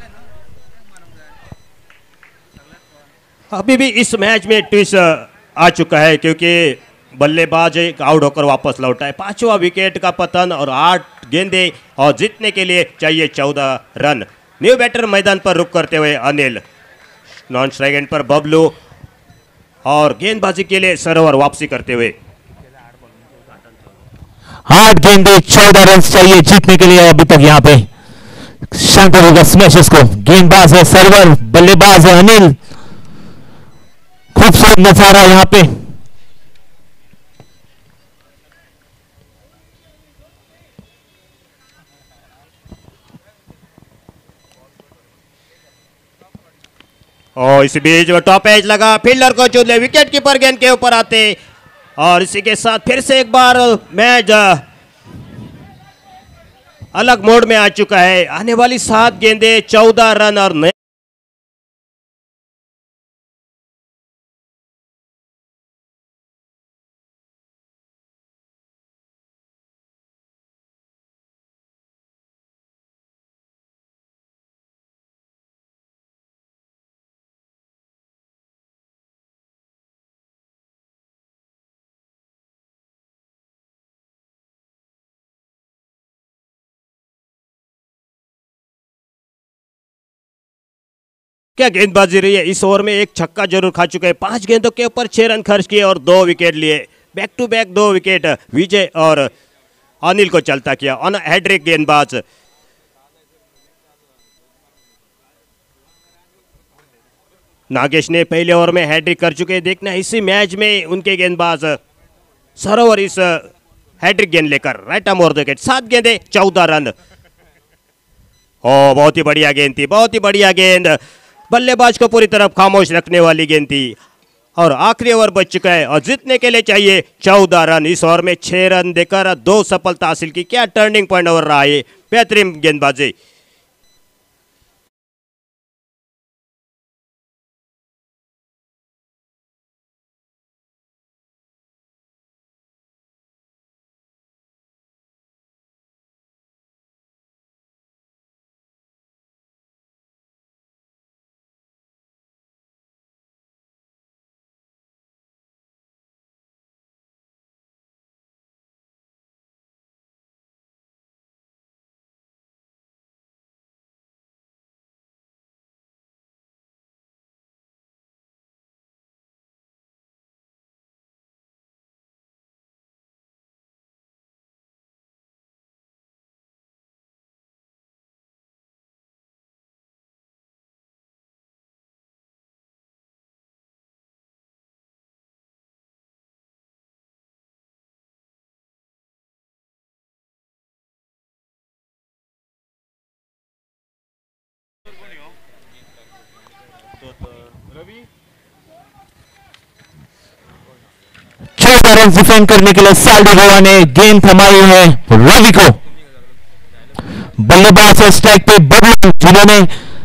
Speaker 1: अभी भी इस मैच में ट्विस्ट आ चुका है क्योंकि बल्लेबाज एक आउट होकर वापस लौटा है। पांचवा विकेट का पतन और आठ गेंदे और जीतने के लिए चाहिए चौदह रन। न्यू बैटर मैदान पर रुक करते हुए अनिल, नॉन स्ट्राइक एंड पर बबलू और गेंदबाजी के लिए सरोवर वापसी करते हुए
Speaker 2: आठ गेंदे चौदह रन चाहिए जीतने के लिए अभी तक यहाँ पे शांतादुर्गा स्मैशर्स को। गेंदबाज है सरोवर, बल्लेबाज है अनिल, खूबसूरत नजारा यहाँ पे।
Speaker 1: और इस बीच में टॉप एज लगा, फील्डर को चूल ले, विकेट कीपर गेंद के ऊपर आते और इसी के साथ फिर से एक बार मैच अलग मोड में आ चुका है। आने वाली सात गेंदे चौदह रन और नए क्या गेंदबाजी रही है। इस ओवर में एक छक्का जरूर खा चुके हैं, पांच गेंदों के ऊपर छह रन खर्च किए और दो विकेट लिए। बैक टू बैक दो विकेट विजय और अनिल को चलता किया ऑन हैड्रिक गेंदबाज। नागेश ने पहले ओवर में हैड्रिक कर चुके हैं। देखना इसी मैच में उनके गेंदबाज सरोवर इस हैड्रिक गेंद लेकर राइट आर्म ओवर विकेट, सात गेंदे चौदह रन। ओ बहुत ही बढ़िया गेंद थी, बहुत ही बढ़िया गेंद, बल्लेबाज को पूरी तरफ खामोश रखने वाली गेंद थी और आखिरी ओवर बच चुका है और जीतने के लिए चाहिए चौदह रन। इस ओवर में छह रन देकर दो सफलता हासिल की। क्या टर्निंग पॉइंट ओवर रहा है, बेहतरीन गेंदबाजी।
Speaker 2: चौदह रन डिफेंड करने के लिए साल्डिगोवा ने गेंद थमाई है रवि को। बल्लेबाज है स्ट्राइक पे बबलू, जिन्होंने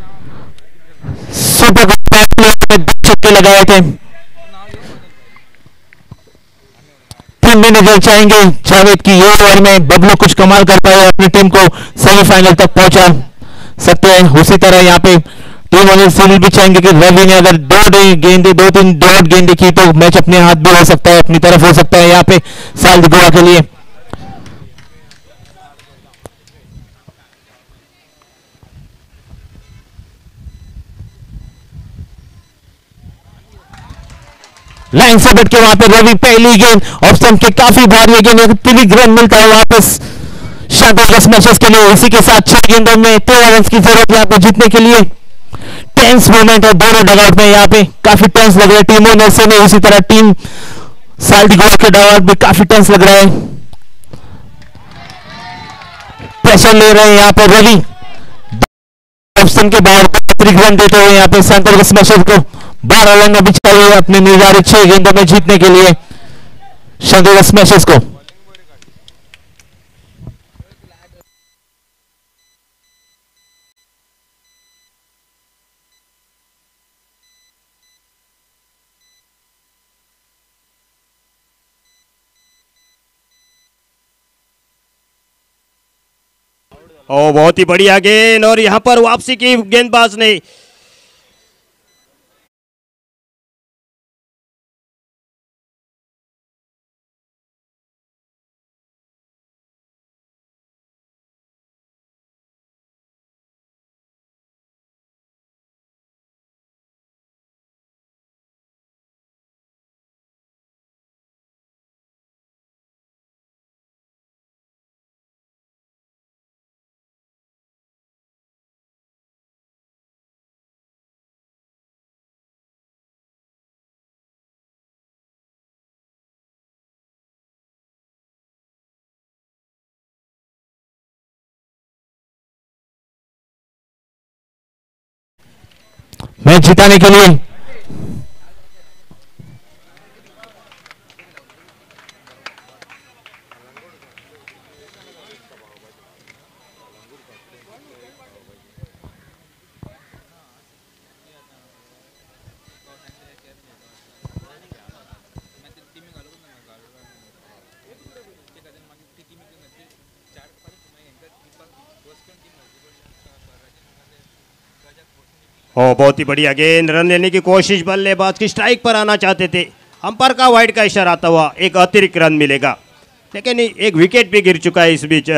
Speaker 2: सुपर में दो छक्के लगाए थे। टीम मैनेजर चाहेंगे जावेद की ये ओवर में बबलू कुछ कमाल कर पाए, अपनी टीम को सेमीफाइनल तक पहुंचा सकते हैं। उसी तरह यहाँ पे टीम ओनर सुनील भी चाहेंगे कि रवि ने अगर दो गेंदे दो तीन डॉट गेंदे की तो मैच अपने हाथ भी हो सकता है, अपनी तरफ हो सकता है यहाँ पे साल्डिगोवा के लिए। लाइन से बैठ के वहां पे रवि पहली गेंद ऑप्शन के काफी भारी गेंद, तीन रन मिलता है वापस शानदार मैचेस के लिए। इसी के साथ छह गेंदों में तेरह रन की जरूरत है यहाँ पे जीतने के लिए। टेंस मोमेंट है दोनों डगआउट में, यहाँ पे काफी टेंस लग रहा है टीम ओनर से नहीं, उसी तरह टीम साल्डिगोवा के डगआउट भी काफी टेंस लग रहा है। प्रेशर ले रहे हैं यहाँ पे रवि, ऑप्शन के बाहर बेहतरीन रन देते हुए यहाँ पे सैंतर स्मैशर को बारह रन अभी चाहिए अपने निर्धारित छह गेंदों में जीतने के लिए सैंतर स्मैशर्स को।
Speaker 1: ओ बहुत ही बढ़िया गेंद और यहां पर वापसी की गेंदबाज ने
Speaker 2: मैच जिताने के लिए।
Speaker 1: ओ बहुत ही बढ़िया गेंद, रन लेने की कोशिश, बल्लेबाज की स्ट्राइक पर आना चाहते थे, अंपायर का वाइड का इशारा आता हुआ एक अतिरिक्त रन मिलेगा, लेकिन एक विकेट भी गिर चुका है इस बीच।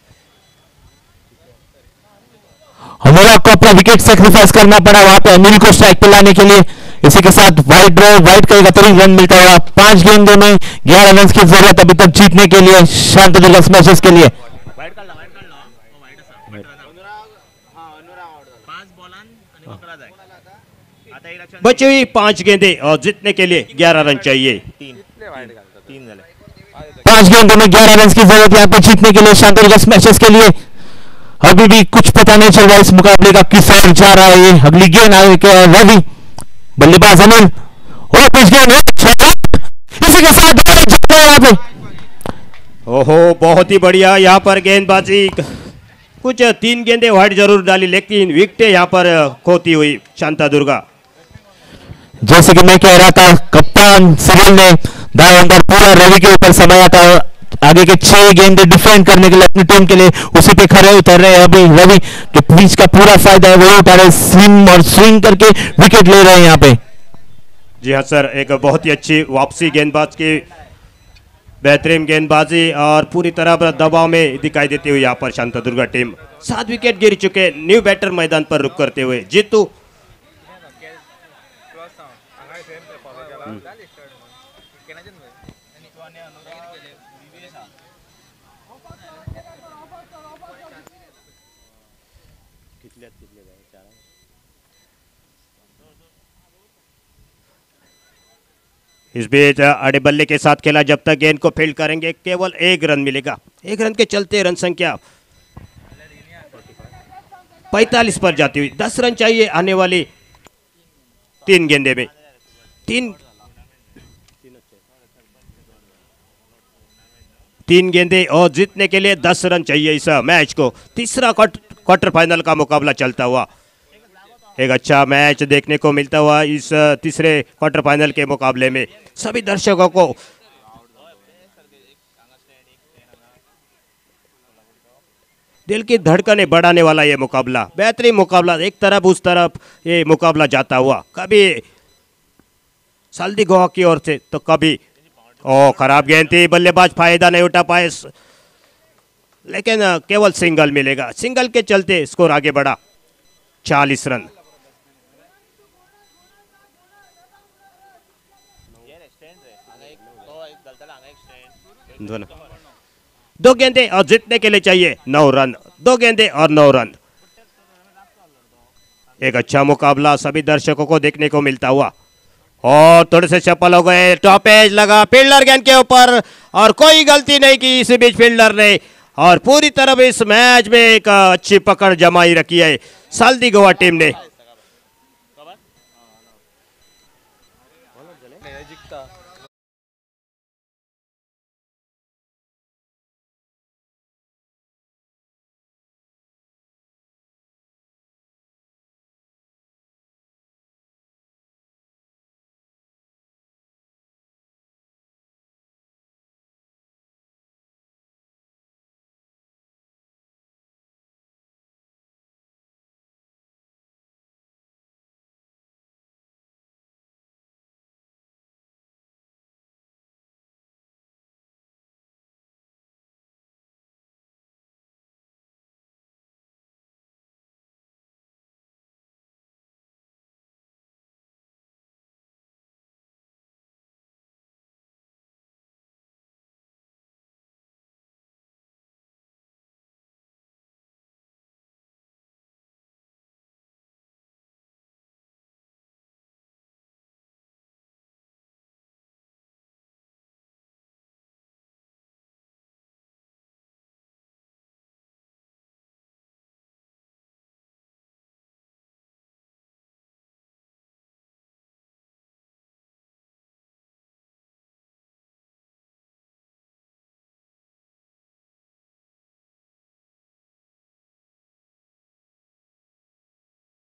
Speaker 2: अनुराग को अपना विकेट सेक्रीफाइस करना पड़ा वहां पे अनिल को स्ट्राइक पे लाने के लिए। इसी के साथ वाइड ड्रॉ, वाइड का एक अतिरिक्त रन मिलता हुआ। पांच गेंदों में ग्यारह रन की जरूरत अभी तक जीतने के लिए शांत दुर्गा स्मैशर्स के लिए।
Speaker 5: वाईट काढला वाईट काढला हो वाईट असा अनुराग हां अनुराग आउट झाला पाच बॉलान आणि वकरा जाय आता एक लक्षात
Speaker 1: बची हुई पांच गेंदे और जीतने के लिए ग्यारह रन चाहिए।
Speaker 5: तीन तीन झाले
Speaker 2: पांच गेंदों में ग्यारह रन की जरूरत यहाँ पे जीतने के लिए शांत दुर्गा स्मैशर्स के लिए। अभी भी कुछ पता नहीं चल रहा इस मुकाबले का, किस ओर जा रहा है ये। अगली गेंद आए के रवि, बल्लेबाज अनिल और कुछ गेंद इसी के साथ यहाँ पे।
Speaker 1: ओहो बहुत ही बढ़िया यहाँ पर गेंदबाजी, कुछ तीन गेंदे वाइड जरूर डाली लेकिन विकेटें यहाँ पर खोती हुई शांता दुर्गा।
Speaker 2: जैसे कि मैं कह रहा था, कप्तान सिविल ने दाएं अंदर पूरा रवि के ऊपर समाया था। आगे के छह गेंदे डिफेंड करने के लिए अपनी टीम के लिए उसी पे खड़े उतर रहे हैं। अभी रवि जो पिच का पूरा फायदा है वो उठा रहे, स्विंग और स्विंग करके विकेट ले रहे हैं यहाँ पे।
Speaker 1: जी हाँ सर, एक बहुत ही अच्छी वापसी गेंदबाज की बेहतरीन गेंदबाजी और पूरी तरह दबाव में दिखाई देती हुई यहाँ पर शांता दुर्गा टीम। सात विकेट गिर चुके, न्यू बैटर मैदान पर रुक करते हुए जीतू। इस बीच अड़े बल्ले के साथ खेला, जब तक गेंद को फील्ड करेंगे केवल एक रन मिलेगा। एक रन के चलते रन संख्या पैंतालीस पर जाती हुई, दस रन चाहिए आने वाली तीन गेंदे में। तीन तीन गेंदे और जीतने के लिए दस रन चाहिए इस मैच को। तीसरा क्वार्टर फाइनल का मुकाबला चलता हुआ, एक अच्छा मैच देखने को मिलता हुआ इस तीसरे क्वार्टर फाइनल के मुकाबले में। सभी दर्शकों को दिल की धड़कनें बढ़ाने वाला ये मुकाबला, बेहतरीन मुकाबला। एक तरफ उस तरफ ये मुकाबला जाता हुआ, कभी साल्दी गोवा की ओर से तो कभी ओ खराब गेंद थी, बल्लेबाज फायदा नहीं उठा पाए, लेकिन केवल सिंगल मिलेगा। सिंगल के चलते स्कोर आगे बढ़ा चालीस रन। दो गेंदे और जीतने के लिए चाहिए नौ रन, दो गेंदे और नौ रन। एक अच्छा मुकाबला सभी दर्शकों को देखने को मिलता हुआ और थोड़े से चप्पल हो गए, टॉपेज लगा फील्डर गेंद के ऊपर और कोई गलती नहीं की इस बीच फील्डर ने, और पूरी तरह इस मैच में एक अच्छी पकड़ जमाई रखी है साल्दी गोवा टीम ने।